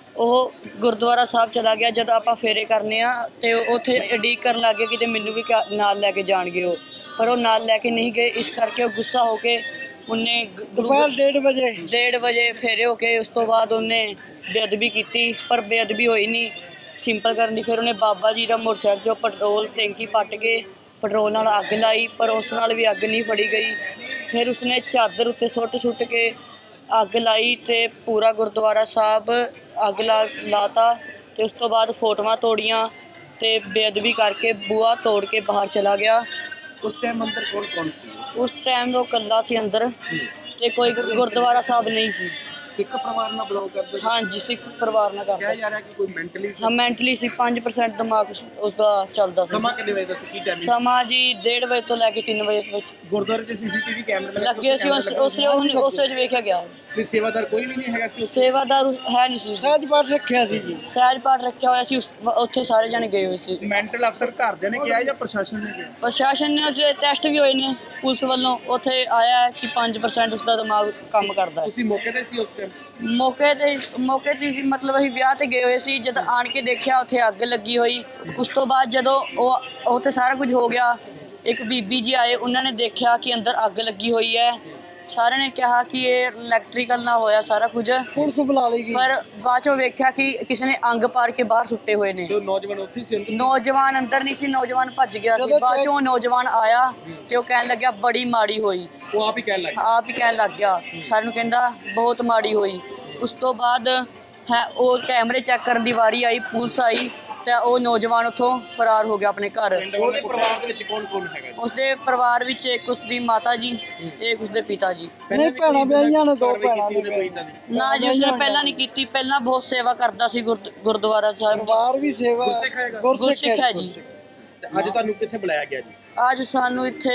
ਉਹ ਗੁਰਦੁਆਰਾ ਸਾਹਿਬ ਚਲਾ ਗਿਆ। ਜਦ ਆਪਾਂ ਫੇਰੇ ਕਰਨੇ ਆ ਤੇ ਉੱਥੇ ਉਡੀਕ ਕਰਨ ਲੱਗ ਗਏ ਕਿਤੇ ਮੈਨੂੰ ਵੀ ਕਿਆ- ਨਾਲ ਲੈ ਕੇ ਜਾਣਗੇ ਉਹ, ਪਰ ਉਹ ਨਾਲ ਲੈ ਕੇ ਨਹੀਂ ਗਏ, ਇਸ ਕਰਕੇ ਉਹ ਗੁੱਸਾ ਹੋ ਕੇ ਉਹਨੇ ਗ- ਗੁਰੂ ਦੁਪਹਿਰ ਡੇਢ ਵਜੇ ਡੇਢ ਵਜੇ ਫੇਰੇ ਹੋ ਕੇ ਉਸ ਤੋਂ ਬਾਅਦ ਉਹਨੇ ਬੇਅਦਬੀ ਕੀਤੀ, ਪਰ ਬੇਅਦਬੀ ਹੋਈ ਨਹੀਂ, ਸਿੰਪਲ ਕਰਨ ਦੀ। ਫਿਰ ਉਹਨੇ ਬਾਬਾ ਜੀ ਦਾ ਮੋਟਰਸਾਈਕਲ 'ਚੋਂ ਪੈਟਰੋਲ ਟੈਂਕੀ ਪੱਟ ਕੇ ਪੈਟਰੋਲ ਨਾਲ ਅੱਗ ਲਾਈ, ਪਰ ਉਸ ਨਾਲ ਵੀ ਅੱਗ ਨਹੀਂ ਫੜੀ ਗਈ। ਫਿਰ ਉਸਨੇ ਚਾਦਰ ਉੱਤੇ ਸੁੱਟ ਸੁੱਟ ਕੇ ਅੱਗ ਲਾਈ ਤੇ ਪੂਰਾ ਗੁਰਦੁਆਰਾ ਸਾਹਿਬ ਅੱਗ ਲਾ ਲਾਤਾ ਤੇ ਉਸ ਤੋਂ ਬਾਅਦ ਫੋਟੋਆਂ ਤੋੜੀਆਂ ਤੇ ਬੇਅਦਬੀ ਕਰਕੇ ਬੂਹਾ ਤੋੜ ਕੇ ਬਾਹਰ ਚਲਾ ਗਿਆ। ਉਸ ਟਾਈਮ ਅੰਦਰ ਕੌਣ ਕੌਣ ਸੀ? ਉਸ ਟਾਈਮ ਉਹ ਇਕੱਲਾ ਸੀ ਅੰਦਰ ਤੇ ਕੋਈ ਗੁਰਦੁਆਰਾ ਸਾਹਿਬ ਨਹੀਂ ਸੀ। ਸਿੱਖ ਪਰਿਵਾਰ ਨਾਲ ਬਿਲੋਂਗ ਕਰਦੇ ਸੀ? ਹਾਂਜੀ, ਸਿੱਖ ਪਰਿਵਾਰ ਨਾਲ ਕਿਹਾ ਕਰਦਾ। ਜਾ ਰਿਹਾ ਕਿ ਕੋਈ ਮੈਂਟਲੀ ਹਾਂ, ਮੈਂਟਲੀ ਸੀ, ਪੰਜ ਪਰਸੈਂਟ ਦਿਮਾਗ ਉਸ- ਉਸਦਾ ਚੱਲਦਾ ਸੀ। ਸਮਾਂ ਕਿੰਨੇ ਵਜੇ ਦਾ ਸੀ? ਕੀ ਟਾਈਮਿੰਗ? ਸਮਾਂ ਜੀ ਡੇਢ ਵਜੇ ਤੋਂ ਲੈ ਕੇ ਤਿੰਨ ਵਜੇ ਵਿੱਚ ਗੁਰਦੁਆਰੇ 'ਚ ਸੀਸੀਟੀਵੀ ਕੈਮਰੇ ਲੱਗੇ ਸੀ। ਉਸ ਉਸ ਉਸ ਵਿੱਚ ਵੇਖਿਆ ਗਿਆ। ਕੋਈ ਸੇਵਾਦਾਰ ਕੋਈ ਵੀ ਨਹੀਂ ਹੈਗਾ ਸੀ ਉੱਥੇ? ਸੇਵਾਦਾਰ ਹੈ ਨਹੀਂ ਸੀ, ਸਹਿਜ ਪਾਠ ਰੱਖਿਆ ਸੀ ਜੀ। ਸਹਿਜ ਪਾਠ ਰੱਖਿਆ ਹੋਇਆ ਸੀ, ਉਸ- ਉੱਥੇ ਸਾਰੇ ਜਣੇ ਗਏ ਹੋਏ ਸੀ। ਮੈਂਟਲ ਅਫਸਰ ਘਰਦਿਆਂ ਨੇ ਕਿਹਾ ਜਾਂ ਪ੍ਰਸ਼ਾਸਨ ਨੇ ਕਿਹਾ? ਪ੍ਰਸ਼ਾਸਨ ਨੇ ਉਸਦੇ ਟੈਸਟ ਵੀ ਹੋਏ ਨੇ, ਪੁਲਿਸ ਵੱਲੋਂ ਉੱਥੇ ਆਇਆ ਹੈ ਕਿ ਪੰਜ ਪਰਸੈਂਟ ਉਸਦਾ ਦਿਮਾਗ ਕੰਮ ਕਰਦਾ ਹੈ। ਤੁਸੀਂ ਮੌਕੇ ਤੇ ਸੀ ਉਸ ਟਾਈਮ? ਮੌਕੇ ਤੇ ਮੌਕੇ ਤੇ ਸੀ, ਮਤਲਬ ਅਸੀਂ ਵਿਆਹ ਤੇ ਗਏ ਹੋਏ ਸੀ। ਜਦ ਆਣ ਕੇ ਦੇਖਿਆ ਉੱਥੇ ਅੱਗ ਲੱਗੀ ਹੋਈ, ਉਸ ਤੋਂ ਬਾਅਦ ਜਦੋਂ ਉਹ ਉੱਥੇ ਸਾਰਾ ਕੁਝ ਹੋ ਗਿਆ, ਇੱਕ ਬੀਬੀ ਜੀ ਆਏ, ਉਹਨਾਂ ਨੇ ਦੇਖਿਆ ਕਿ ਅੰਦਰ ਅੱਗ ਲੱਗੀ ਹੋਈ ਹੈ। ਸਾਰਿਆਂ ਨੇ ਕਿਹਾ ਕਿ ਇਹ ਇਲੈਕਟ੍ਰੀਕਲ ਨਾਲ ਹੋਇਆ ਸਾਰਾ ਕੁਝ, ਪੁਲਿਸ ਬੁਲਾ ਲਈ ਗਈ। ਪਰ ਬਾਅਦ ਚੋਂ ਵੇਖਿਆ ਕਿ ਕਿਸੇ ਨੇ ਅੰਗ ਪਾੜ ਕੇ ਬਾਹਰ ਸੁੱਟੇ ਹੋਏ ਨੇ। ਜੋ ਨੌਜਵਾਨ ਉੱਥੇ ਸੀ ਅੰਦਰ? ਨੌਜਵਾਨ ਅੰਦਰ ਨਹੀਂ ਸੀ, ਨੌਜਵਾਨ ਭੱਜ ਗਿਆ ਸੀ। ਜਦੋਂ ਬਾਅਦ ਚੋਂ ਉਹ ਨੌਜਵਾਨ ਆਇਆ ਤੇ ਉਹ ਕਹਿਣ ਲੱਗਿਆ ਬੜੀ ਮਾੜੀ ਹੋਈ, ਉਹ ਆਪ ਹੀ ਕਹਿਣ ਲੱਗੇ? ਆਪ ਹੀ ਕਹਿਣ ਲੱਗ ਗਿਆ, ਸਾਨੂੰ ਨੂੰ ਕਹਿੰਦਾ ਬਹੁਤ ਮਾੜੀ ਹੋਈ। ਉਸ ਤੋਂ ਬਾਅਦ ਹੈ ਉਹ ਕੈਮਰੇ ਚੈੱਕ ਕਰਨ ਦੀ ਵਾਰੀ ਆਈ, ਪੁਲਿਸ ਆਈ ਤੇ ਉਹ ਨੌਜਵਾਨ ਉੱਥੋਂ ਫਰਾਰ ਹੋ ਗਿਆ ਆਪਣੇ ਘਰ। ਉਹਦੇ ਪਰਿਵਾਰ ਦੇ ਵਿੱਚ ਕੌਣ ਕੌਣ ਹੈਗਾ ਜੀ? ਉਸਦੇ ਪਰਿਵਾਰ ਵਿੱਚ ਇੱਕ ਉਸਦੀ ਮਾਤਾ ਜੀ ਤੇ ਇੱਕ ਉਸਦੇ ਪਿਤਾ ਜੀ। ਨਹੀਂ, ਭੈਣਾਂ ਵਿਆਹੀਆਂ ਨੇ, ਦੋ ਭੈਣਾਂ ਨੇ। ਕੋਈ ਏਦਾਂ ਦੀ? ਨਾ ਜੀ, ਉਸਨੇ ਪਹਿਲਾਂ ਨਹੀਂ ਕੀਤੀ, ਪਹਿਲਾਂ ਬਹੁਤ ਸੇਵਾ ਕਰਦਾ ਸੀ ਗੁਰ- ਗੁਰਦੁਆਰਾ ਸਾਹਿਬ ਦੀ। ਪਰਿਵਾਰ ਵੀ ਸੇਵਾ ਗੁਰਸਿੱਖ ਹੈਗਾ? ਗੁਰਸਿੱਖ ਹੈ ਜੀ। ਤੇ ਅੱਜ ਤੁਹਾਨੂੰ ਕਿੱਥੇ ਬੁਲਾਇਆ ਗਿਆ ਜੀ? ਅੱਜ ਸਾਨੂੰ ਇੱਥੇ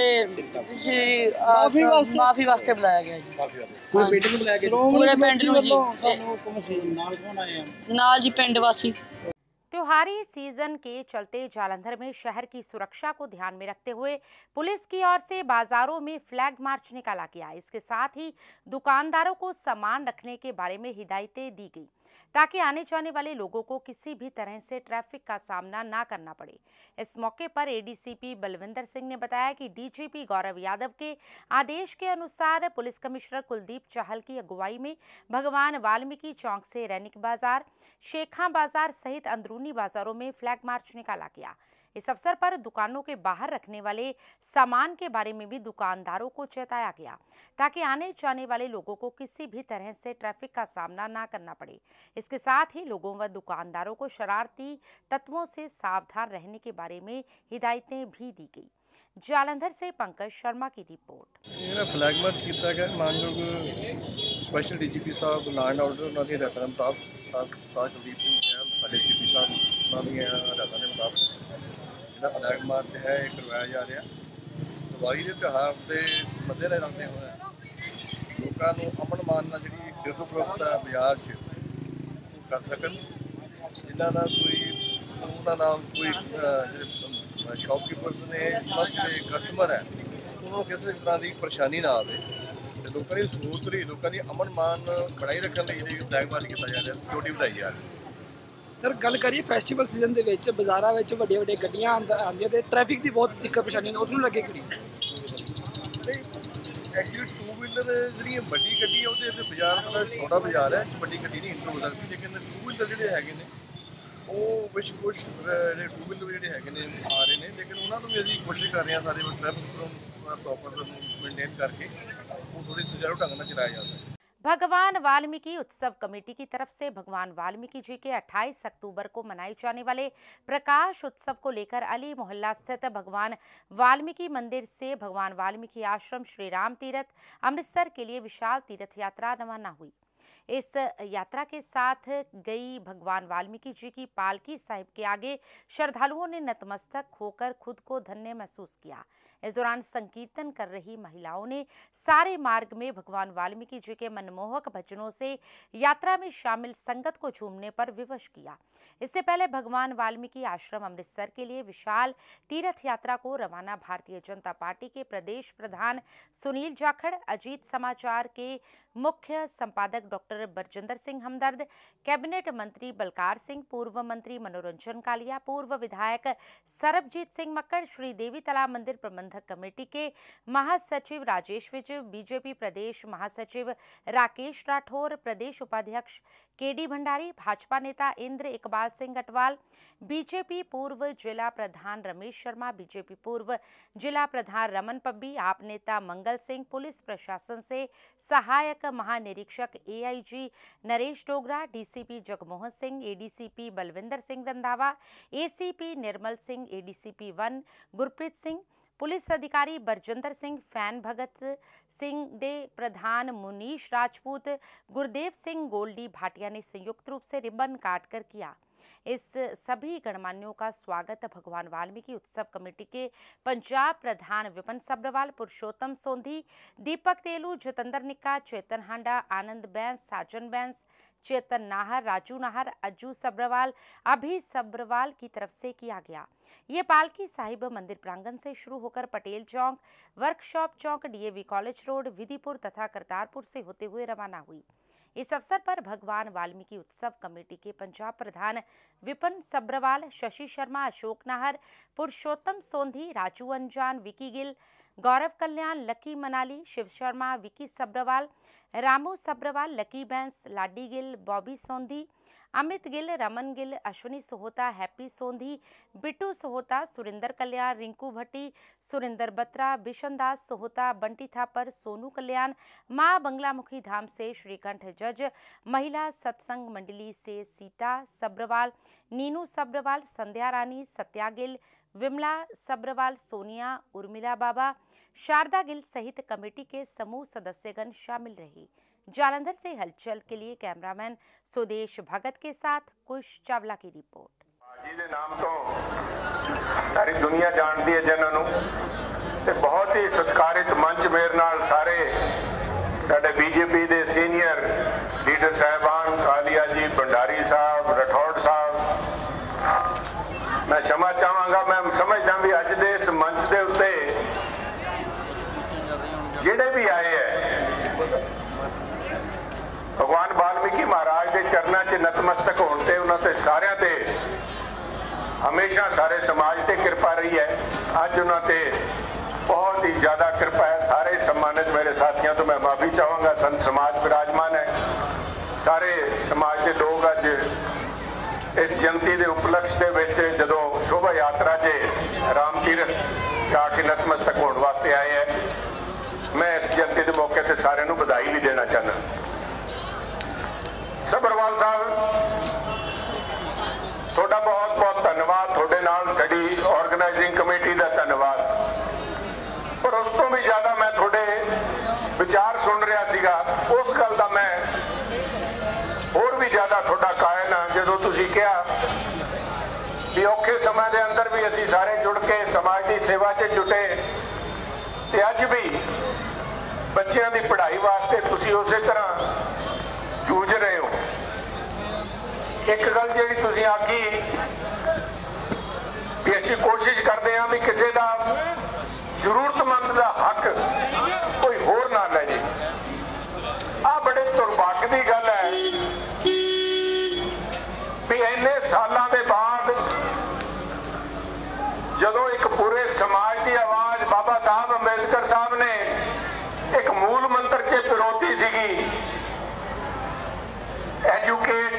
ਜੀ, ਆ, ਮਾਫ਼ੀ ਵਾਸਤੇ- ਮਾਫ਼ੀ ਵਾਸਤੇ ਬੁਲਾਇਆ ਗਿਆ ਜੀ। ਕਾਫੀ ਜ਼ਿਆਦਾ। ਕੋਈ ਪਿੰਡ ਨੂੰ ਬੁਲਾਇਆ ਗਿਆ ਜੀ? ਸ਼੍ਰੋਮਣੀ ਪੂਰੇ ਪਿੰਡ ਕਮੇਟੀ ਨੂੰ ਜੀ। ਵੱਲੋਂ ਸਾਨੂੰ ਹੁਕਮ ਸੀ। ਨਾਲ ਕੌਣ ਆਏ ਆ? ਨਾਲ ਜੀ ਪਿੰਡ ਵਾਸੀ। त्योहारी सीजन के चलते जालंधर में शहर की सुरक्षा को ध्यान में रखते हुए पुलिस की ओर से बाजारों में फ्लैग मार्च निकाला गया। इसके साथ ही दुकानदारों को सामान रखने के बारे में हिदायतें दी गई ताकि आने जाने वाले लोगों को किसी भी तरह से ट्रैफिक का सामना ना करना पड़े। इस मौके पर एडीसीपी बलविंदर सिंह ने बताया कि डीजीपी गौरव यादव के आदेश के अनुसार पुलिस कमिश्नर कुलदीप चाहल की अगुवाई में भगवान वाल्मीकि चौक से रैनिक बाजार, शेखा बाजार सहित अंदरूनी बाजारों में फ्लैग मार्च निकाला गया। इस अवसर पर दुकानों के बाहर रखने वाले सामान के बारे में भी दुकानदारों को चेताया गया ताकि आने जाने वाले लोगों को किसी भी तरह से ट्रैफिक का सामना ना करना पड़े। इसके साथ ही लोगों व दुकानदारों को शरारती तत्वों से सावधान रहने के बारे में हिदायतें भी दी गई। जालंधर से पंकज शर्मा की रिपोर्ट। ये फ्लैग मार्च किया गया मानयोग स्पैशल डी जी पी साहब लैंड ऑर्डर उन्होंने हदायतों मुताबिक साह कुलदीप सिंह जैन साढ़े सी पी साहब उन्होंने हदायतों के मुताबिक जो फ्लैग मार्च है ये करवाया जा रहा। दिवाली के त्यौहार के मद्दे रखते हुए लोगों को अमन मान जी खरीदो फरोख्त है बाजार च कर सकन, जिन्हों का कोई उन्होंने कोई शॉपकीपर्स ने प्लस जो कस्टमर है उन्होंने किसी तरह की परेशानी ना आए तो लोगों की सहूलत रही, लोगों की अमन मान बनाई रखने लिए फ्लैग मार्च किया जा रहा, सिक्योरिटी बढ़ाई जा रही। सर गल करिए फैसटिवल सीजन के बाजारों में वड्डिया वड्डिया गड्डियां आंदियां ते ट्रैफिक की बहुत दिक्कत परेशानी उसनूं लगे कि एक्चुअली टू व्हीलर जी वड्डी गड्डी है वो बाजार मतलब छोटा बाजार है, वड्डी गड्डी नहीं इंटर हो सकती, लेकिन टू व्हीलर जोड़े है वो कुछ कुछ टू व्हीलर जोड़े है आ रहे हैं, लेकिन उन्होंने भी अभी कोशिश कर रहे हैं सारे ट्रैफिक प्रॉपर मेनटेन करके वो थोड़ी सुचारू ढंग से चलाया जाता है। भगवान वाल्मीकि उत्सव कमेटी की तरफ से भगवान वाल्मीकि जी के अट्ठाईस अक्टूबर को मनाए जाने वाले प्रकाश उत्सव को लेकर अली मोहल्ला स्थित भगवान वाल्मीकि मंदिर से भगवान वाल्मीकि आश्रम श्री राम तीर्थ अमृतसर के लिए विशाल तीर्थ यात्रा रवाना हुई। इस यात्रा के साथ गई भगवान वाल्मीकि जी की पालकी साहिब के आगे श्रद्धालुओं ने नतमस्तक होकर खुद को धन्य महसूस किया। इस दौरान संकीर्तन कर रही महिलाओं ने सारे मार्ग में भगवान वाल्मीकि जी के मनमोहक भजनों से यात्रा में शामिल संगत को झूमने पर विवश किया। इससे पहले भगवान वाल्मीकि आश्रम अमृतसर के लिए विशाल तीर्थ यात्रा को रवाना भारतीय जनता पार्टी के प्रदेश प्रधान सुनील जाखड़, अजीत समाचार के मुख्य संपादक डॉक्टर बरजिंदर सिंह हमदर्द, कैबिनेट मंत्री बलकार सिंह, पूर्व मंत्री मनोरंजन कालिया, पूर्व विधायक सरबजीत सिंह मक्कड़, श्री देवी तालाब मंदिर प्रबंधक कमेटी के महासचिव राजेश विज, बीजेपी प्रदेश महासचिव राकेश राठौर, प्रदेश उपाध्यक्ष केडी भंडारी, भाजपा नेता इंद्र इकबाल सिंह अटवाल, बीजेपी पूर्व जिला प्रधान रमेश शर्मा, बीजेपी पूर्व जिला प्रधान रमन पब्बी, आप नेता मंगल सिंह, पुलिस प्रशासन से सहायक महानिरीक्षक AIG Naresh Dogra, DCP Jagmohan Singh, ADCP Balwinder Singh Randhawa, ACP Nirmal Singh, ADCP one Gurpreet Singh, police अधिकारी बरजिंदर सिंह, फैन भगत सिंह दे प्रधान मुनीश राजपूत, गुरदेव सिंह गोल्डी भाटिया ने संयुक्त रूप से रिबन काटकर किया। इस सभी गणमान्यों का स्वागत भगवान वाल्मीकि उत्सव कमेटी के पंजाब प्रधान विपिन सब्रवाल, पुरुषोत्तम सोंधी, दीपक तेलू, जतेंद्र निक्का, चेतन हांडा, आनंद बैंस, साजन बैंस, चेतन नाहर, राजू नाहर, अज्जू सब्रवाल, अभी सब्रवाल की तरफ से किया गया। ये पालकी साहिब मंदिर प्रांगण से शुरू होकर Patel Chowk, workshop Chowk, DAV college road, Vidhipur तथा करतारपुर से होते हुए रवाना हुई। इस अवसर पर भगवान वाल्मीकि उत्सव कमेटी के पंजाब प्रधान विपिन सब्रवाल, शशि शर्मा, अशोक नाहर, पुरुषोत्तम Sondhi, Raju Anjan, Vicky Gill, Gaurav Kalyan, Lucky Manali, Shiv Sharma, Vicky Sabharwal, Ramu Sabharwal, Lucky Bains, Ladi Gill, Bobby Sondhi, Amit Gill, Raman Gill, Ashwini Sohota, Happy Sondhi, Bittu Sohota, Surinder Kalyan, Rinku Bhatti, Surinder Batra, Bishan Das Sohota, Bunty Thapar, Sonu Kalyan, Maa Baglamukhi धाम से श्रीकंठ जज, महिला सत्संग मंडली से सीता सब्रवाल, नीनू सब्रवाल, संध्या रानी, सत्या गिल, विमला सब्रवाल, सोनिया, उर्मिला बाबा, शारदा गिल सहित कमेटी के समूह सदस्यगण शामिल रहे। जालंधर से हलचल के लिए कैमरामैन सुदेश भगत के साथ कुश चावला की रिपोर्ट। जी दे नाम तो सारी दुनिया जानती है जिन्हों ते बहुत ही सत्कारित मंच मेरे नाल सारे साडे बीजेपी दे सीनियर लीडर साहबान, कालिया जी, भंडारी साहब, राठौड़ साहब, मैं क्षमा चाहांगा, मैं समझदा भी अज दे इस मंच के उत्ते जिहड़े भी आए हैं भगवान वाल्मीकि महाराज के चरणों च नतमस्तक होने उन्होंने सारे ते हमेशा सारे समाज से कृपा रही है। अज उन्होंने बहुत ही ज़्यादा कृपा है। सारे सम्मानित मेरे साथियों तो मैं माफ़ी चाहूँगा, संत समाज विराजमान है, सारे समाज के लोग अज इस जयंती के उपलक्ष्य के जदों शोभा यात्रा से राम तीर्थ जाके नतमस्तक होने वास्ते आए हैं। मैं इस जयंती के मौके पर सारे नूं बधाई भी देना चाहना। सब्रवाल साहब थोड़ा बहुत बहुत धन्यवाद, थोड़े नाल खड़ी ऑर्गेनाइजिंग कमेटी का धन्यवाद। ਵਿਚਾਰ ਸੁਣ ਰਿਹਾ ਸੀਗਾ, ਉਸ ਗੱਲ ਦਾ ਮੈਂ ਹੋਰ ਵੀ ਜ਼ਿਆਦਾ ਤੁਹਾਡਾ ਕਾਇਲ ਹਾਂ ਜਦੋਂ ਤੁਸੀਂ ਕਿਹਾ ਵੀ ਔਖੇ ਸਮੇਂ ਦੇ ਅੰਦਰ ਵੀ ਅਸੀਂ ਸਾਰੇ ਜੁੜ ਕੇ ਸਮਾਜ ਦੀ ਸੇਵਾ 'ਚ ਜੁਟੇ ਤੇ ਅੱਜ ਵੀ ਬੱਚਿਆਂ ਦੀ ਪੜ੍ਹਾਈ ਵਾਸਤੇ ਤੁਸੀਂ ਉਸੇ ਤਰ੍ਹਾਂ ਜੂਝ ਰਹੇ ਹੋ। ਇੱਕ ਗੱਲ ਜਿਹੜੀ ਤੁਸੀਂ ਆਖੀ ਵੀ ਅਸੀਂ ਕੋਸ਼ਿਸ਼ ਕਰਦੇ ਹਾਂ ਵੀ ਕਿਸੇ ਦਾ ਜ਼ਰੂਰਤਮੰਦ ਦਾ ਹੱਕ ਕੋਈ ਹੋਰ ਨਾ ਲੈ ਜੇ। ਆਹ ਬੜੇ ਦੁਰਭਾਗ ਦੀ ਗੱਲ ਹੈ ਵੀ ਇੰਨੇ ਸਾਲਾਂ ਦੇ ਬਾਅਦ ਜਦੋਂ ਇੱਕ ਪੂਰੇ ਸਮਾਜ ਦੀ ਆਵਾਜ਼ ਬਾਬਾ ਸਾਹਿਬ ਅੰਬੇਦਕਰ ਸਾਹਿਬ ਨੇ ਇੱਕ ਮੂਲ ਮੰਤਰ 'ਚ ਪਿਰੋਤੀ ਸੀਗੀ, ਐਜੂਕੇਟ,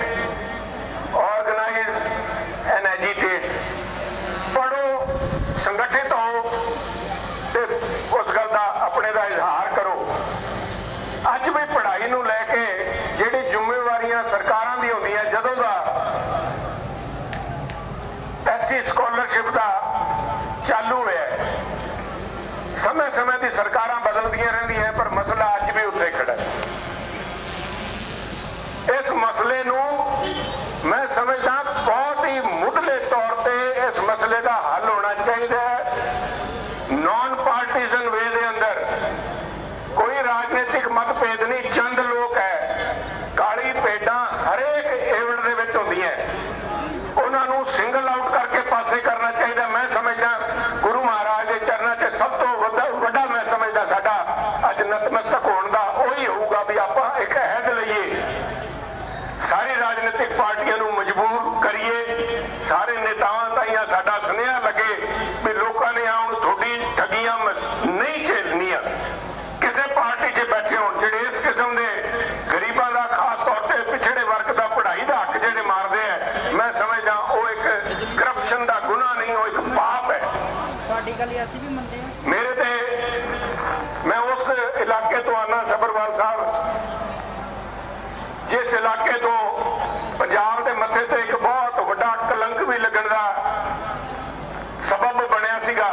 ऑर्गेनाइज एंड एजिटेट, पढ़ो, संगठित हो ते उस गल का अपने का इजहार करो। अज भी पढ़ाई नूं लैके जिहड़ी जिम्मेवारियां सरकारां दी होंदियां, जदों दा एससी स्कॉलरशिप का चालू है, समय समय की सरकारां बदलदियां रहिंदियां, पर मसला अज भी उत्थे खड़ा है। इस मसले नूं मैं समझदा बहुत ही मुढ़ले तौर पर इस मसले का हल होना चाहिए। नॉन पार्टीजन वे दे अंदर कोई राजनीतिक मतभेद नहीं, चंद लोग है, काली भेडां हरेक एवड़ दे विच होंदियां, उन्हां नूं सिंगल आउट करके पासे करना चाहिए। मैं समझदा गुरु महाराज के चरणों च सब तो वड्डा मैं समझदा साडा अज नतमस्तक होण दा ओही होऊगा भी आपां एक अहद लईए, सारी राजनीतिक पार्टियां नूं मजबूर करिए, सारे नेतावां ताईं साडा सुनेहा लगे भी लोकां ने आउण थोड़ी ठगियां नहीं झेलनियां। किसी पार्टी 'च बैठे होण जिहड़े इस किस्म के गरीबां दा खास तौर पर पिछड़े वर्ग का पढ़ाई का हक जिहड़े मारदे है, मैं समझदा वो एक करप्शन का गुनाह नहीं, वो एक पाप है। मेरे ते मैं उस इलाके तो आना सभरवाल साहब, जिस इलाके तो पंजाब के मथे ते एक बहुत बड़ा कलंक भी लगन का सबब बनया सीगा।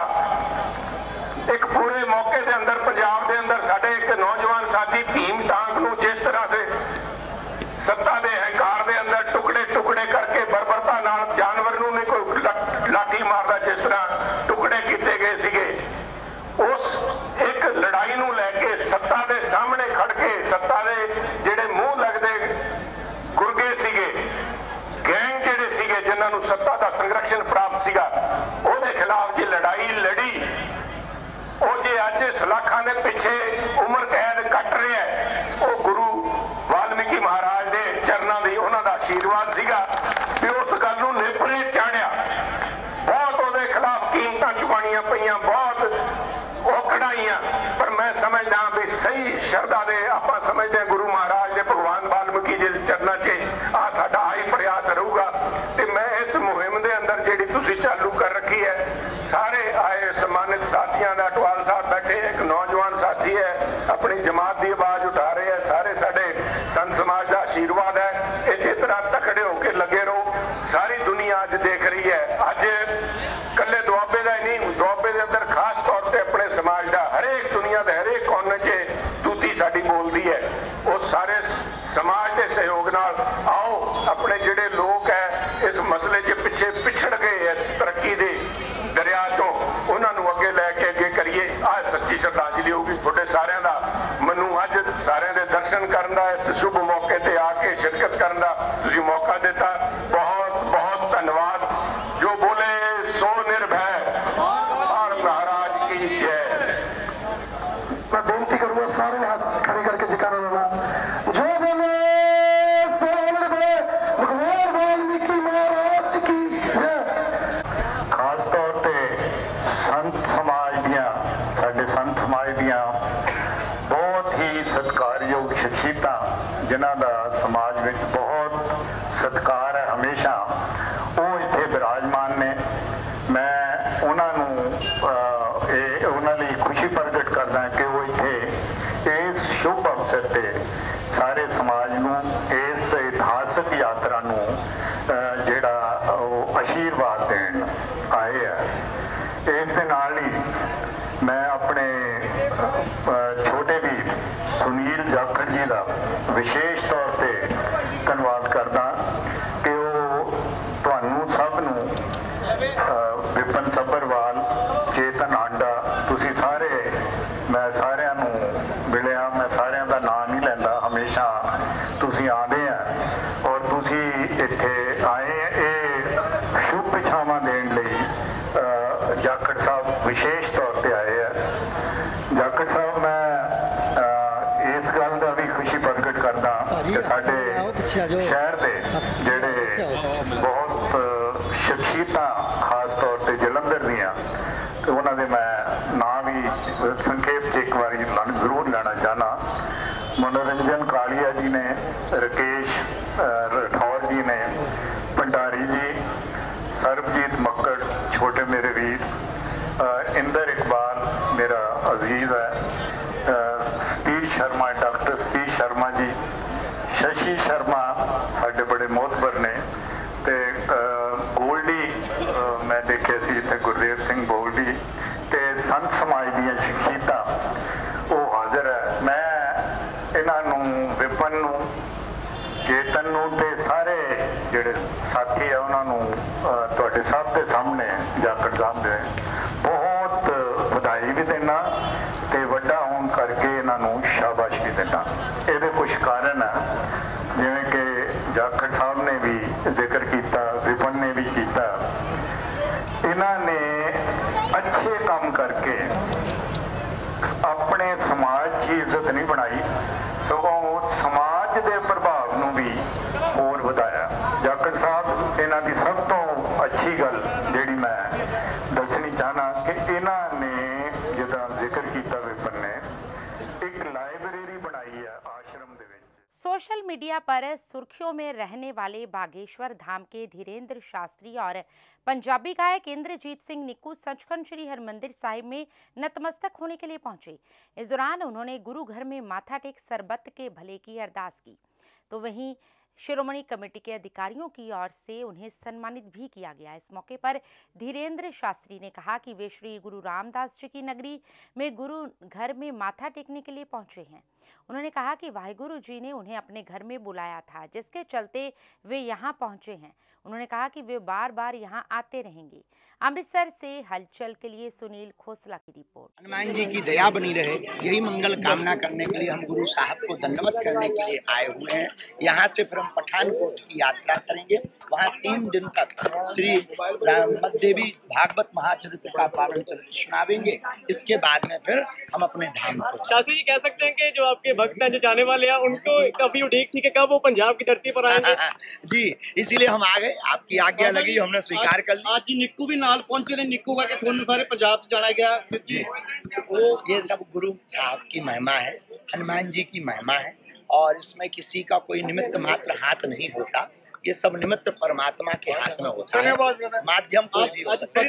एक पूरे मौके के अंदर पंजाब के अंदर साडे एक नौजवान साथी भीम टांग नूं जिस तरह से सत्ता के हंकार के अंदर टुकड़े टुकड़े करके बर्बरता नाल जानवर नूं नहीं कोई लाठी मारदा, जिस तरह टुकड़े किए गए सीगे, उस एक लड़ाई नूं लैके सत्ता के सामने खड़ के सत्ता के जिहड़े मूँह लगदे गुरगे सीगे, गैंग जिहड़े सीगे जिन्हां नूं सत्ता का संरक्षण प्राप्त सीगा, उहदे खिलाफ जी लड़ाई लड़ी। ਉਹ जे अज सलाखां दे पिछे उम्र कैद कट रहा है, वो गुरु वाल्मीकि महाराज के चरणों की उन्हों का आशीर्वाद सीगा कि उस गल नूं नेपरे चाढ़िया। बहुत उहदे खिलाफ कीमतां चुकाणियां पईयां, बहुत वो कढ़ाइयां, पर मैं समझदा भी सही शरदा दे आपां समझदे गुरु महाराज ने भगवान वाल्मीकि जी दे चरणों च आ साडा आही प्रयास रहूगा। ते मैं इस मुहिम दे अंदर जिहड़ी तुसीं चालू कर रखी है, सारे आए सम्मानित साथियों का, अटवाल साहब बैठे, एक नौजवान साथी है अपनी जमात की आवाज उठा रहे हैं, सारे साडे संत समाज का आशीर्वाद है। इसी तरह तकड़े होकर लगे रहो, सारी दुनिया अज देख रही है। अज कल्ले दुआबे का ही नहीं, दुआबे के अंदर खास तौर पर अपने समाज का हरेक दुनिया के हरेक कोने च तूती साडी बोलती है। उस सारे समाज के सहयोग नाल आओ अपने जिहड़े लोग है इस मसले च पिछे पिछड़ गए इस तरक्की दे दरिया चों, उन्होंने अगे लैके अगे करिए। आज सच्ची श्रद्धांजलि होगी थोड़े सारे का। मैनू अज सारे दे दर्शन करने का, इस शुभ मौके पर आके शिरकत करने का तुसीं मौका दिता, बहुत बहुत धन्यवाद। जो बोले सो निर्भय, और महाराज की जय। मैं बेनती करूंगा सारे हाथ खड़े करके जयकारा लगाना। जो बोले सो निर्भय, भगवान वाल्मीकि महाराज की जय। खास तौर पे संत समाज दियां, साडे संत समाज दियां बहुत ही सत्कारयोग शख्सियतां, जिन्हां दा समाज में बहुत सत्कार है हमेशा, वो इत्थे विराजमान ने। मैं उन्हां नूं ਇਹ ਉਹਨਾਂ ਲਈ खुशी प्रगट करदा कि वो इत्थे इस शुभ अवसर ते सारे समाज नूं इस इतिहासक यात्रा नूं ਜਿਹੜਾ ਉਹ आशीर्वाद देण आए है। इस दे नाल ही मैं अपने छोटे ਵੀਰ मैं सारिਆਂ ਨੂੰ ਮਿਲਿਆ। मैं ਸਾਰਿਆਂ ਦਾ ਨਾਮ नहीं ਲੈਂਦਾ, ਹਮੇਸ਼ਾ ਤੁਸੀਂ ਆਉਂਦੇ ਆ ਔਰ ਤੁਸੀਂ ਇੱਥੇ ਆਏ ਇਹ ਸ਼ੁਭ ਇਛਾਵਾਂ ਦੇਣ ਲਈ ਜਾਖੜ ਸਾਹਿਬ ਵਿਸ਼ੇਸ਼ ਤੌਰ ਤੇ ਆਏ ਆ। ਜਾਖੜ ਸਾਹਿਬ ਮੈਂ ਇਸ ਗੱਲ ਦਾ ਵੀ ਖੁਸ਼ੀ ਪ੍ਰਗਟ ਕਰਦਾ ਕਿ ਸਾਡੇ ਸ਼ਹਿਰ ਦੇ ਜਿਹੜੇ ਬਹੁਤ ਸ਼ਖਸੀਅਤਾਂ ਖਾਸ ਤੌਰ ਤੇ ਜਲੰਧਰ ਦੀਆਂ ਤੇ ਉਹਨਾਂ ਦੇ ਮੈਂ ਨਾਮ ਵੀ ਸੰਖੇਪ 'ਚ ਇੱਕ ਵਾਰੀ ਜ਼ਰੂਰ ਲੈਣਾ ਚਾਹਨਾ। मनोरंजन कालिया जी ने, राकेश राठौर जी ने, भंडारी जी, सरबजीत मक्कड़ छोटे मेरे वीर, इंदर इकबाल मेरा अजीज है, सतीश शर्मा डॉक्टर सतीश शर्मा जी, शशि शर्मा साढ़े बड़े मोहतबर ने ते गोल्डी मैं देखे सी इत्थे गुरदेव सिंह गोल्डी ते संत समाज दी शख्सियतां वो हाजिर है। मैं इन्हों विपन नूं चेतन नूं ते सारे जिहड़े साथी है उन्होंने तुहाडे सब के सामने जाखड़ साहब दे बहुत बधाई भी देना ते वड्डा होण करके इन्हों शाबाश भी देना। ये कुछ कारण है जिवें कि जाखड़ साहब ने भी जिक्र किया, विपन ने भी किया, इन्होंने अच्छे काम करके अपने समाज की इज्जत नहीं बनाई सगों समाज के प्रभाव नूं भी होर वधाया। जाखड़ साहब इन्हां दी सब तो अच्छी गल जिहड़ी मैं दसनी चाहना कि इन्होंने जिदा जिक्र किया विपन ने एक लाइब्रेरी बनाई है आश्रम दे विच। सोशल मीडिया पर सुर्खियों में रहने वाले बागेश्वर धाम के धीरेन्द्र शास्त्री और पंजाबी गायक इंद्रजीत सिंह निक्कू सचखंड श्री हरमंदिर साहिब में नतमस्तक होने के लिए पहुंचे। इस दौरान उन्होंने गुरु घर में माथा टेक सरबत के भले की अरदास की, तो वहीं शिरोमणि कमेटी के अधिकारियों की ओर से उन्हें सम्मानित भी किया गया। इस मौके पर धीरेन्द्र शास्त्री ने कहा कि वे श्री गुरु रामदास जी की नगरी में गुरु घर में माथा टेकने के लिए पहुंचे हैं। उन्होंने कहा कि वाहिगुरु जी ने उन्हें अपने घर में बुलाया था, जिसके चलते वे यहाँ पहुंचे हैं। उन्होंने कहा कि वे बार बार यहाँ आते रहेंगे। अमृतसर से हलचल के लिए सुनील खोसला की रिपोर्ट। हनुमान जी की दया बनी रहे, यही मंगल कामना करने के लिए हम गुरु साहब को दंडवत करने के लिए आए हुए हैं। यहाँ से फिर हम पठानकोट की यात्रा करेंगे। वहाँ तीन दिन तक श्री देवी भागवत महाचरित्र का पावन चरित्र सुनावेंगे। इसके बाद में फिर हम अपने धाम को। शास्त्री जी कह सकते हैं कि जो आपके भक्त हैं जो जाने वाले हैं उनको काफी उड़ीक थी कि कब वो पंजाब की धरती पर आएंगे। जी इसीलिए हम आ गए, आपकी आज्ञा लगी, हमने स्वीकार कर ली। आज जी निक्कू भी नाल पहुंचे ने, निक्कू का थोड़ा सारे पंजाब जाना गया जी। वो ये सब गुरु साहब की महिमा है, हनुमान जी की महिमा है, और इसमें किसी का कोई निमित्त मात्र हाथ नहीं होता। ये सब निमित्त परमात्मा के हाथ में होता है, माध्यम कोई भी हो सकता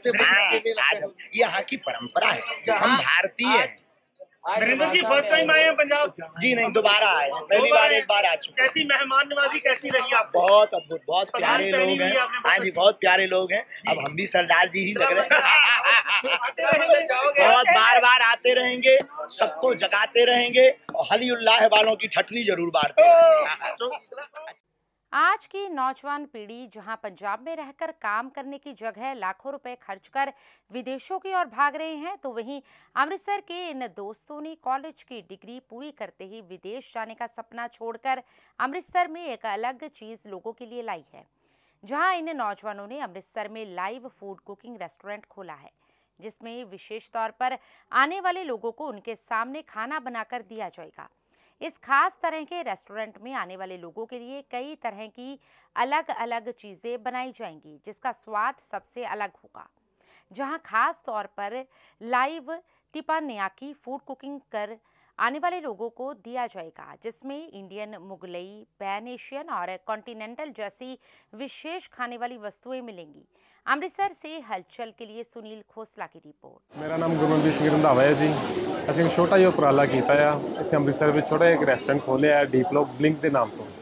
है। यहाँ की परंपरा है, हम भारतीय हैं। नरेंद्र जी फर्स्ट टाइम आए हैं पंजाब? जी नहीं, दोबारा आए हैं, पहली बार एक बार आ चुके। कैसी मेहमान नवाजी कैसी रही आप? बहुत अद्भुत, बहुत प्यारे लोग हैं। हाँ जी बहुत प्यारे लोग हैं। अब हम भी सरदार जी ही लग रहे हैं। बहुत बार बार आते रहेंगे, सबको जगाते रहेंगे और हली उल्लाह वालों की ठठरी जरूर बारते रहेंगे। आज की नौजवान पीढ़ी जहां पंजाब में रहकर काम करने की जगह लाखों रुपए खर्च कर विदेशों की ओर भाग रहे हैं, तो वहीं अमृतसर के इन दोस्तों ने कॉलेज की डिग्री पूरी करते ही विदेश जाने का सपना छोड़कर अमृतसर में एक अलग चीज लोगों के लिए लाई है। जहां इन नौजवानों ने अमृतसर में लाइव फूड कुकिंग रेस्टोरेंट खोला है, जिसमें विशेष तौर पर आने वाले लोगों को उनके सामने खाना बनाकर दिया जाएगा। इस खास तरह के रेस्टोरेंट में आने वाले लोगों के लिए कई तरह की अलग अलग चीज़ें बनाई जाएंगी, जिसका स्वाद सबसे अलग होगा। जहां खास तौर पर लाइव तिपान्याकी फूड कुकिंग कर आने वाले लोगों को दिया जाएगा, जिसमें इंडियन, मुगलई, पैन एशियन और कॉन्टिनेंटल जैसी विशेष खाने वाली वस्तुएं मिलेंगी। अमृतसर से हलचल के लिए सुनील खोसला की रिपोर्ट। मेरा नाम गुरमनजीत सिंह रंधावा है जी। ਅਸੀਂ ਛੋਟਾ ਜਿਹਾ ਉਪਰਾਲਾ ਕੀਤਾ ਆ, ਇੱਥੇ ਅੰਮ੍ਰਿਤਸਰ ਵਿੱਚ ਛੋਟਾ ਜਿਹਾ ਇੱਕ ਰੈਸਟੋਰੈਂਟ ਖੋਲ੍ਹਿਆ ਹੈ ਡੀਪ ਲੋਕ ਬਲਿੰਕ ਦੇ ਨਾਮ ਤੋਂ।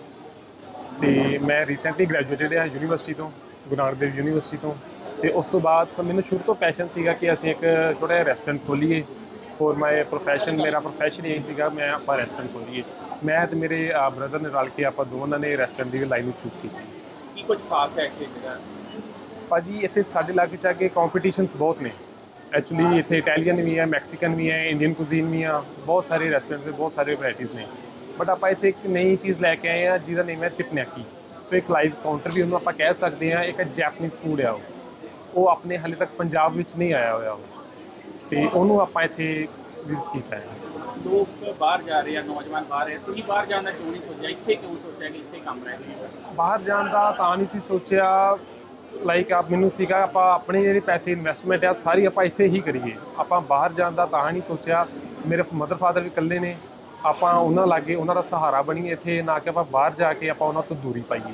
ਤੇ ਮੈਂ ਰੀਸੈਂਟਲੀ ਗ੍ਰੈਜੂਏਟਡ ਹਾਂ ਯੂਨੀਵਰਸਿਟੀ ਤੋਂ, ਗੁਰੂ ਨਾਨਕ ਦੇਵ ਯੂਨੀਵਰਸਿਟੀ ਤੋਂ। ਤੇ ਉਸ ਤੋਂ ਬਾਅਦ ਮੈਨੂੰ ਸ਼ੁਰੂ ਤੋਂ ਪੈਸ਼ਨ ਸੀਗਾ ਕਿ ਅਸੀਂ ਇੱਕ ਛੋਟਾ ਜਿਹਾ ਰੈਸਟੋਰੈਂਟ ਖੋਲ੍ਹੀਏ। ਫੋਰ ਮਾਈ ਪ੍ਰੋਫੈਸ਼ਨ, ਮੇਰਾ ਪ੍ਰੋਫੈਸ਼ਨ ਇਹੀ ਸੀਗਾ ਮੈਂ ਆਪਾਂ ਰੈਸਟੋਰੈਂਟ ਖੋਲ੍ਹੀਏ। ਮੈਂ ਤੇ ਮੇਰੇ ਬ੍ਰਦਰ ਨੇ ਰਲ ਕੇ ਆਪਾਂ ਦੋਵਾਂ ਨੇ ਰੈਸਟੋਰੈਂਟ ਦੀ ਲਾਈਨ ਨੂੰ ਚੂਜ਼ ਕੀਤੀ। ਕੀ ਕੁਝ ਖਾਸ ਹੈ ਇਸ ਜਗ੍ਹਾ? ਭਾਜੀ ਇੱਥੇ ਸਾਡੇ ਇਲਾਕੇ 'ਚ ਆ ਕੇ ਕੰਪੀਟੀਸ਼ਨਸ ਬਹੁਤ ਨੇ, ਐਕਚੁਅਲੀ ਇੱਥੇ ਇਟਾਲੀਅਨ ਵੀ ਹੈ, ਮੈਕਸੀਕਨ ਵੀ ਹੈ, ਇੰਡੀਅਨ ਕੁਜ਼ੀਨ ਵੀ ਆ, ਬਹੁਤ ਸਾਰੇ ਰੈਸਟੋਰੈਂਟਸ ਨੇ, ਬਹੁਤ ਸਾਰੇ ਵੈਰਾਈਟੀਜ਼ ਨੇ। ਬਟ ਆਪਾਂ ਇੱਥੇ ਇੱਕ ਨਈ ਚੀਜ਼ ਲੈ ਕੇ ਆਏ ਹਾਂ ਜਿਹਦਾ ਨੇਮ ਹੈ ਤਿਪਨਿਆਕੀ। ਸੋ ਇੱਕ ਲਾਈਵ ਕਾਊਂਟਰ ਵੀ ਉਹਨੂੰ ਆਪਾਂ ਕਹਿ ਸਕਦੇ ਹਾਂ। ਇੱਕ ਜੈਪਨੀਜ਼ ਫੂਡ ਆ, ਉਹ ਉਹ ਆਪਣੇ ਹਾਲੇ ਤੱਕ ਪੰਜਾਬ ਵਿੱਚ ਨਹੀਂ ਆਇਆ ਹੋਇਆ, ਉਹ ਅਤੇ ਉਹਨੂੰ ਆਪਾਂ ਇੱਥੇ ਵਿਜ਼ਿਟ ਕੀਤਾ ਹੈ। ਲੋਕ ਬਾਹਰ ਜਾ ਰਹੇ ਆ, ਨੌਜਵਾਨ ਬਾਹਰ ਹੈ, ਤੁਸੀਂ ਬਾਹਰ ਜਾਣ ਦਾ ਕਿਉਂ ਨਹੀਂ ਸੋਚਿਆ? ਇੱਥੇ ਕਿਉਂ ਸੋਚਿਆ ਕਿ ਇੱਥੇ ਕੰਮ ਰਹਿ ਗਿਆ? ਬਾਹਰ ਜਾਣ ਦਾ ਤਾਂ ਨਹੀਂ ਸੀ ਸੋਚਿਆ, ਲਾਈਕ ਆਪ ਮੈਨੂੰ ਸੀਗਾ ਆਪਾਂ ਆਪਣੇ ਜਿਹੜੇ ਪੈਸੇ ਇਨਵੈਸਟਮੈਂਟ ਆ ਸਾਰੀ ਆਪਾਂ ਇੱਥੇ ਹੀ ਕਰੀਏ। ਆਪਾਂ ਬਾਹਰ ਜਾਣ ਦਾ ਤਾਂ ਨਹੀਂ ਸੋਚਿਆ। ਮੇਰੇ ਮਦਰ ਫਾਦਰ ਵੀ ਇਕੱਲੇ ਨੇ, ਆਪਾਂ ਉਹਨਾਂ ਲਾਗੇ ਉਹਨਾਂ ਦਾ ਸਹਾਰਾ ਬਣੀਏ ਇੱਥੇ, ਨਾ ਕਿ ਆਪਾਂ ਬਾਹਰ ਜਾ ਕੇ ਆਪਾਂ ਉਹਨਾਂ ਤੋਂ ਦੂਰੀ ਪਾਈਏ।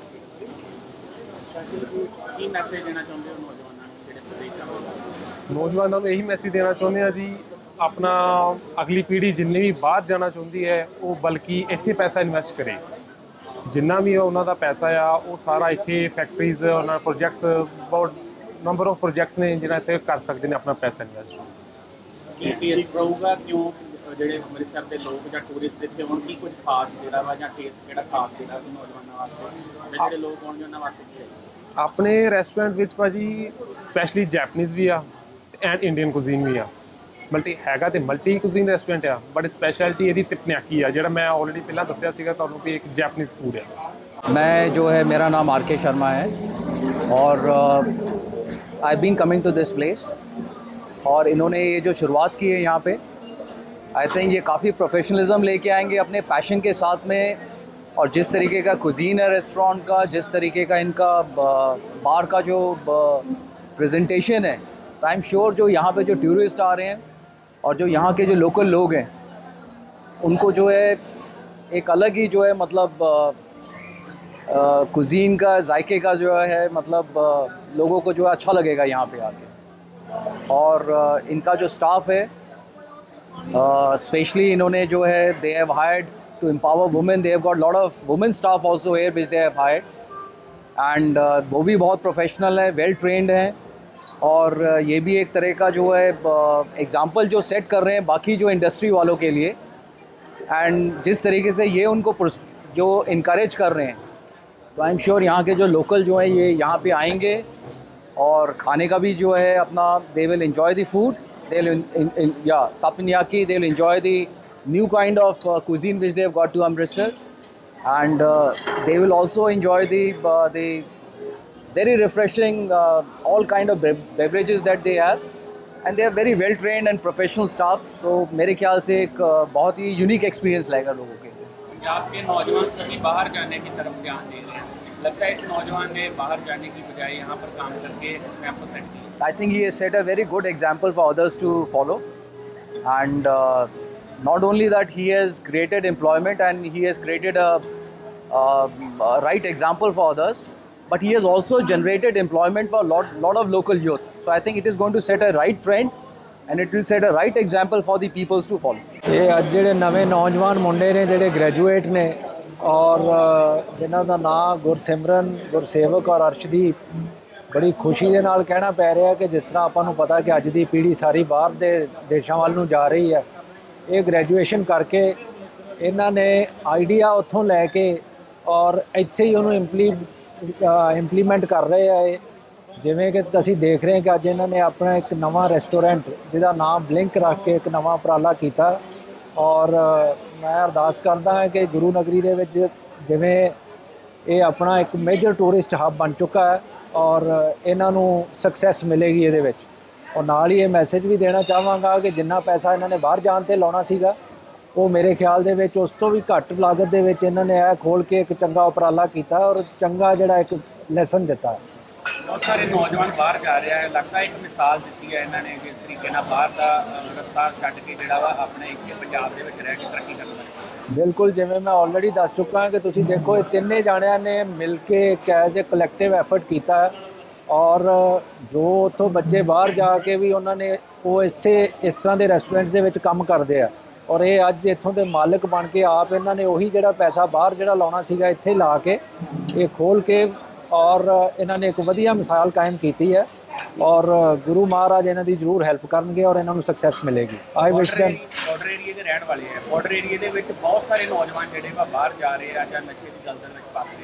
ਕੀ ਮੈਸੇਜ ਦੇਣਾ ਚਾਹੁੰਦੇ ਹੋ ਨੌਜਵਾਨਾਂ ਨੂੰ ਜਿਹੜੇ ਪ੍ਰਦੇਸ਼ ਜਾਂਦੇ? ਨੌਜਵਾਨਾਂ ਨੂੰ ਇਹੀ ਮੈਸੇਜ ਦੇਣਾ ਚਾਹੁੰਦੇ ਹਾਂ ਜੀ, ਆਪਣਾ ਅਗਲੀ ਪੀੜ੍ਹੀ ਜਿੰਨੀ ਵੀ ਬਾਹਰ ਜਾਣਾ ਚਾਹੁੰਦੀ ਹੈ ਉਹ ਬਲਕਿ ਇੱਥੇ ਪੈਸਾ ਇਨਵੈਸਟ ਕਰੇ। ਜਿੰਨਾ ਵੀ ਉਹਨਾਂ ਦਾ ਪੈਸਾ ਆ ਉਹ ਸਾਰਾ ਇੱਥੇ ਫੈਕਟਰੀਜ਼, ਉਹਨਾਂ ਪ੍ਰੋਜੈਕਟਸ, ਬਹੁਤ ਨੰਬਰ ਆਫ ਪ੍ਰੋਜੈਕਟਸ ਨੇ ਜਿਹਨਾਂ ਇੱਥੇ ਕਰ ਸਕਦੇ ਨੇ ਆਪਣਾ ਪੈਸਾ ਇਨਵੈਸਟ। ਕੀ ਟੇਸਟ ਰਹੂਗਾ? ਕਿਉਂ ਜਿਹੜੇ ਅੰਮ੍ਰਿਤਸਰ ਦੇ ਲੋਕ ਜਾਂ ਟੂਰਿਸਟ ਇੱਥੇ ਆਉਣ, ਕੀ ਕੁਝ ਖਾਸ ਜਿਹੜਾ ਵਾ ਜਾਂ ਟੇਸਟ ਕਿਹੜਾ ਖਾਸ ਜਿਹੜਾ ਨੌਜਵਾਨਾਂ ਵਾਸਤੇ, ਜਿਹੜੇ ਲੋਕ ਆਉਣਗੇ ਉਹਨਾਂ ਵਾਸਤੇ? ਆਪਣੇ ਰੈਸਟੋਰੈਂਟ ਵਿੱਚ ਭਾਜੀ ਸਪੈਸ਼ਲੀ ਜੈਪਨੀਜ਼ ਵੀ ਆ ਐਂਡ ਇੰਡੀਅਨ ਕੁਜ਼ੀਨ ਵੀ ਆ। ਮਲਟੀ ਹੈਗਾ ਤੇ ਮਲਟੀ ਕੁਜ਼ੀਨ ਰੈਸਟੋਰੈਂਟ ਆ, ਬਟ ਸਪੈਸ਼ਲਿਟੀ ਇਹਦੀ ਤਿਪਨਿਆਕੀ ਆ, ਜਿਹੜਾ ਮੈਂ ਆਲਰੇਡੀ ਪਹਿਲਾਂ ਦੱਸਿਆ ਸੀਗਾ ਤੁਹਾਨੂੰ ਵੀ ਇੱਕ ਜੈਪਨੀਜ਼ ਫੂਡ ਆ। मैं जो है, मेरा नाम आर के शर्मा है और I been coming to this place, और इन्होंने ये जो शुरुआत की है यहाँ पे, आई थिंक ये काफ़ी प्रोफेशनलिज्म लेके आएंगे अपने पैशन के साथ में। और जिस तरीके का कुजीन है रेस्टोरेंट का, जिस तरीके का इनका बार का जो प्रेजेंटेशन है, तो आई एम श्योर जो यहाँ पे जो टूरिस्ट आ रहे हैं और जो यहाँ के जो लोकल लोग हैं उनको जो है एक अलग ही जो है मतलब कुजीन का जायके का जो है मतलब लोगों को जो है अच्छा लगेगा यहाँ पे आके। और इनका जो स्टाफ है स्पेशली इन्होंने जो है they have hired to empower women, they have got lot of women staff also here which they have hired, and वो भी बहुत प्रोफेशनल है, वेल ट्रेंड हैं। और ये भी एक तरह का जो है एग्जांपल जो सेट कर रहे हैं बाकी जो इंडस्ट्री वालों के लिए, एंड जिस तरीके से ये उनको जो इनकरेज कर रहे हैं, तो आई एम श्योर यहाँ के जो लोकल जो है ये यहाँ पे आएंगे और खाने का भी जो है अपना they will enjoy the food, they will या teppanyaki, they will enjoy the new kind of cuisine which they have got to Amritsar, and uh, they will also enjoy the uh, the very refreshing uh, all kind of beverages that they have, and they are very well trained and professional staff. So मेरे ख्याल से एक uh, बहुत ही यूनिक एक्सपीरियंस लगेगा लोगों के। पंजाब के नौजवान सभी बाहर जाने की तरफ ध्यान दे रहे हैं, लगता है इस नौजवान ने बाहर जाने की बजाय यहाँ पर काम करके अपने आप को सेट किया। I think he has set a very good example for others to follow, and uh, not only that he has created employment and he has created a, a, a right example for others, but he has also generated employment for a lot, lot of local youth. So I think it is going to set a right trend and it will set a right example for the peoples to follow. ਇਹ ਅੱਜ ਜਿਹੜੇ ਨਵੇਂ ਨੌਜਵਾਨ ਮੁੰਡੇ ਨੇ ਜਿਹੜੇ ਗ੍ਰੈਜੂਏਟ ਨੇ ਔਰ ਜਿਨ੍ਹਾਂ ਦਾ ਨਾਂ ਗੁਰਸਿਮਰਨ, ਗੁਰਸੇਵਕ ਔਰ ਅਰਸ਼ਦੀਪ, ਬੜੀ ਖੁਸ਼ੀ ਦੇ ਨਾਲ ਕਹਿਣਾ ਪੈ ਰਿਹਾ ਕਿ ਜਿਸ ਤਰ੍ਹਾਂ ਆਪਾਂ ਨੂੰ ਪਤਾ ਕਿ ਅੱਜ ਦੀ ਪੀੜ੍ਹੀ ਸਾਰੀ ਬਾਹਰ ਦੇ ਦੇਸ਼ਾਂ ਵੱਲ ਨੂੰ ਜਾ ਰਹੀ ਹੈ, ਇਹ ਗ੍ਰੈਜੂਏਸ਼ਨ ਕਰਕੇ ਇਹਨਾਂ ਨੇ ਆਈਡੀਆ ਉੱਥੋਂ ਲੈ ਕੇ ਔਰ ਇੱਥੇ ਹੀ ਉਹਨੂੰ ਇੰਪਲੀ ਇੰਪਲੀਮੈਂਟ ਕਰ ਰਹੇ ਆ। ਇਹ ਜਿਵੇਂ ਕਿ ਅਸੀਂ ਦੇਖ ਰਹੇ ਹਾਂ ਕਿ ਅੱਜ ਇਹਨਾਂ ਨੇ ਆਪਣਾ ਇੱਕ ਨਵਾਂ ਰੈਸਟੋਰੈਂਟ ਜਿਹਦਾ ਨਾਮ ਬਲਿੰਕ ਰੱਖ ਕੇ ਇੱਕ ਨਵਾਂ ਉਪਰਾਲਾ ਕੀਤਾ, ਔਰ ਮੈਂ ਅਰਦਾਸ ਕਰਦਾ ਹਾਂ ਕਿ ਗੁਰੂ ਨਗਰੀ ਦੇ ਵਿੱਚ ਜਿਵੇਂ ਇਹ ਆਪਣਾ ਇੱਕ ਮੇਜਰ ਟੂਰਿਸਟ ਹੱਬ ਬਣ ਚੁੱਕਾ ਹੈ ਔਰ ਇਹਨਾਂ ਨੂੰ ਸਕਸੈਸ ਮਿਲੇਗੀ ਇਹਦੇ ਵਿੱਚ। ਔਰ ਨਾਲ ਹੀ ਇਹ ਮੈਸੇਜ ਵੀ ਦੇਣਾ ਚਾਹਾਂਗਾ ਕਿ ਜਿੰਨਾ ਪੈਸਾ ਇਹਨਾਂ ਨੇ ਬਾਹਰ ਜਾਣ 'ਤੇ ਲਾਉਣਾ ਸੀਗਾ ਉਹ ਮੇਰੇ ਖਿਆਲ ਦੇ ਵਿੱਚ ਉਸ ਤੋਂ ਵੀ ਘੱਟ ਲਾਗਤ ਦੇ ਵਿੱਚ ਇਹਨਾਂ ਨੇ ਇਹ ਖੋਲ੍ਹ ਕੇ ਇੱਕ ਚੰਗਾ ਉਪਰਾਲਾ ਕੀਤਾ ਔਰ ਚੰਗਾ ਜਿਹੜਾ ਇੱਕ ਲੈਸਨ ਦਿੱਤਾ। ਬਹੁਤ ਸਾਰੇ ਨੌਜਵਾਨ ਬਾਹਰ ਜਾ ਰਿਹਾ ਹੈ, ਲੱਗਦਾ ਇੱਕ ਮਿਸਾਲ ਦਿੱਤੀ ਹੈ ਇਹਨਾਂ ਨੇ ਜਿਸ ਤਰੀਕੇ ਨਾਲ ਬਾਹਰ ਦਾ ਰਸਤਾ ਛੱਡ ਕੇ ਜਿਹੜਾ ਵਾ ਆਪਣੇ ਇੱਥੇ ਪੰਜਾਬ ਦੇ ਵਿੱਚ ਰਹਿ ਕੇ ਤਰੱਕੀ ਕਰਨਾ। ਬਿਲਕੁਲ, ਜਿਵੇਂ ਮੈਂ ਆਲਰੇਡੀ ਦੱਸ ਚੁੱਕਾ ਹਾਂ ਕਿ ਤੁਸੀਂ ਦੇਖੋ ਇਹ ਤਿੰਨੇ ਜਾਣਿਆਂ ਨੇ ਮਿਲ ਕੇ ਇੱਕ ਐਜ਼ ਏ ਕਲੈਕਟਿਵ ਐਫਰਟ ਕੀਤਾ ਔਰ ਜੋ ਉੱਥੋਂ ਬੱਚੇ ਬਾਹਰ ਜਾ ਕੇ ਵੀ ਉਹਨਾਂ ਨੇ ਉਹ ਇਸੇ ਇਸ ਤਰ੍ਹਾਂ ਦੇ ਰੈਸਟੋਰੈਂਟਸ ਦੇ ਵਿੱਚ ਕੰਮ ਕਰਦੇ ਆ ਔਰ ਇਹ ਅੱਜ ਇੱਥੋਂ ਦੇ ਮਾਲਕ ਬਣ ਕੇ ਆਪ ਇਹਨਾਂ ਨੇ ਉਹੀ ਜਿਹੜਾ ਪੈਸਾ ਬਾਹਰ ਜਿਹੜਾ ਲਾਉਣਾ ਸੀਗਾ ਇੱਥੇ ਲਾ ਕੇ ਇਹ ਖੋਲ੍ਹ ਕੇ ਔਰ ਇਹਨਾਂ ਨੇ ਇੱਕ ਵਧੀਆ ਮਿਸਾਲ ਕਾਇਮ ਕੀਤੀ ਹੈ ਔਰ ਗੁਰੂ ਮਹਾਰਾਜ ਇਹਨਾਂ ਦੀ ਜ਼ਰੂਰ ਹੈਲਪ ਕਰਨਗੇ ਔਰ ਇਹਨਾਂ ਨੂੰ ਸਕਸੈਸ ਮਿਲੇਗੀ। ਆਈ ਵਿਸ਼ ਦੈਮ। ਬਾਰਡਰ ਏਰੀਏ ਦੇ ਰਹਿਣ ਵਾਲੇ ਆ, ਬਾਰਡਰ ਏਰੀਏ ਦੇ ਵਿੱਚ ਬਹੁਤ ਸਾਰੇ ਨੌਜਵਾਨ ਜਿਹੜੇ ਵਾ ਬਾਹਰ ਜਾ ਰਹੇ ਆ ਜਾਂ ਨਸ਼ੇ ਦੀ ਦਲਦਲ ਵਿੱਚ ਫਸ ਰਹੇ ਆ,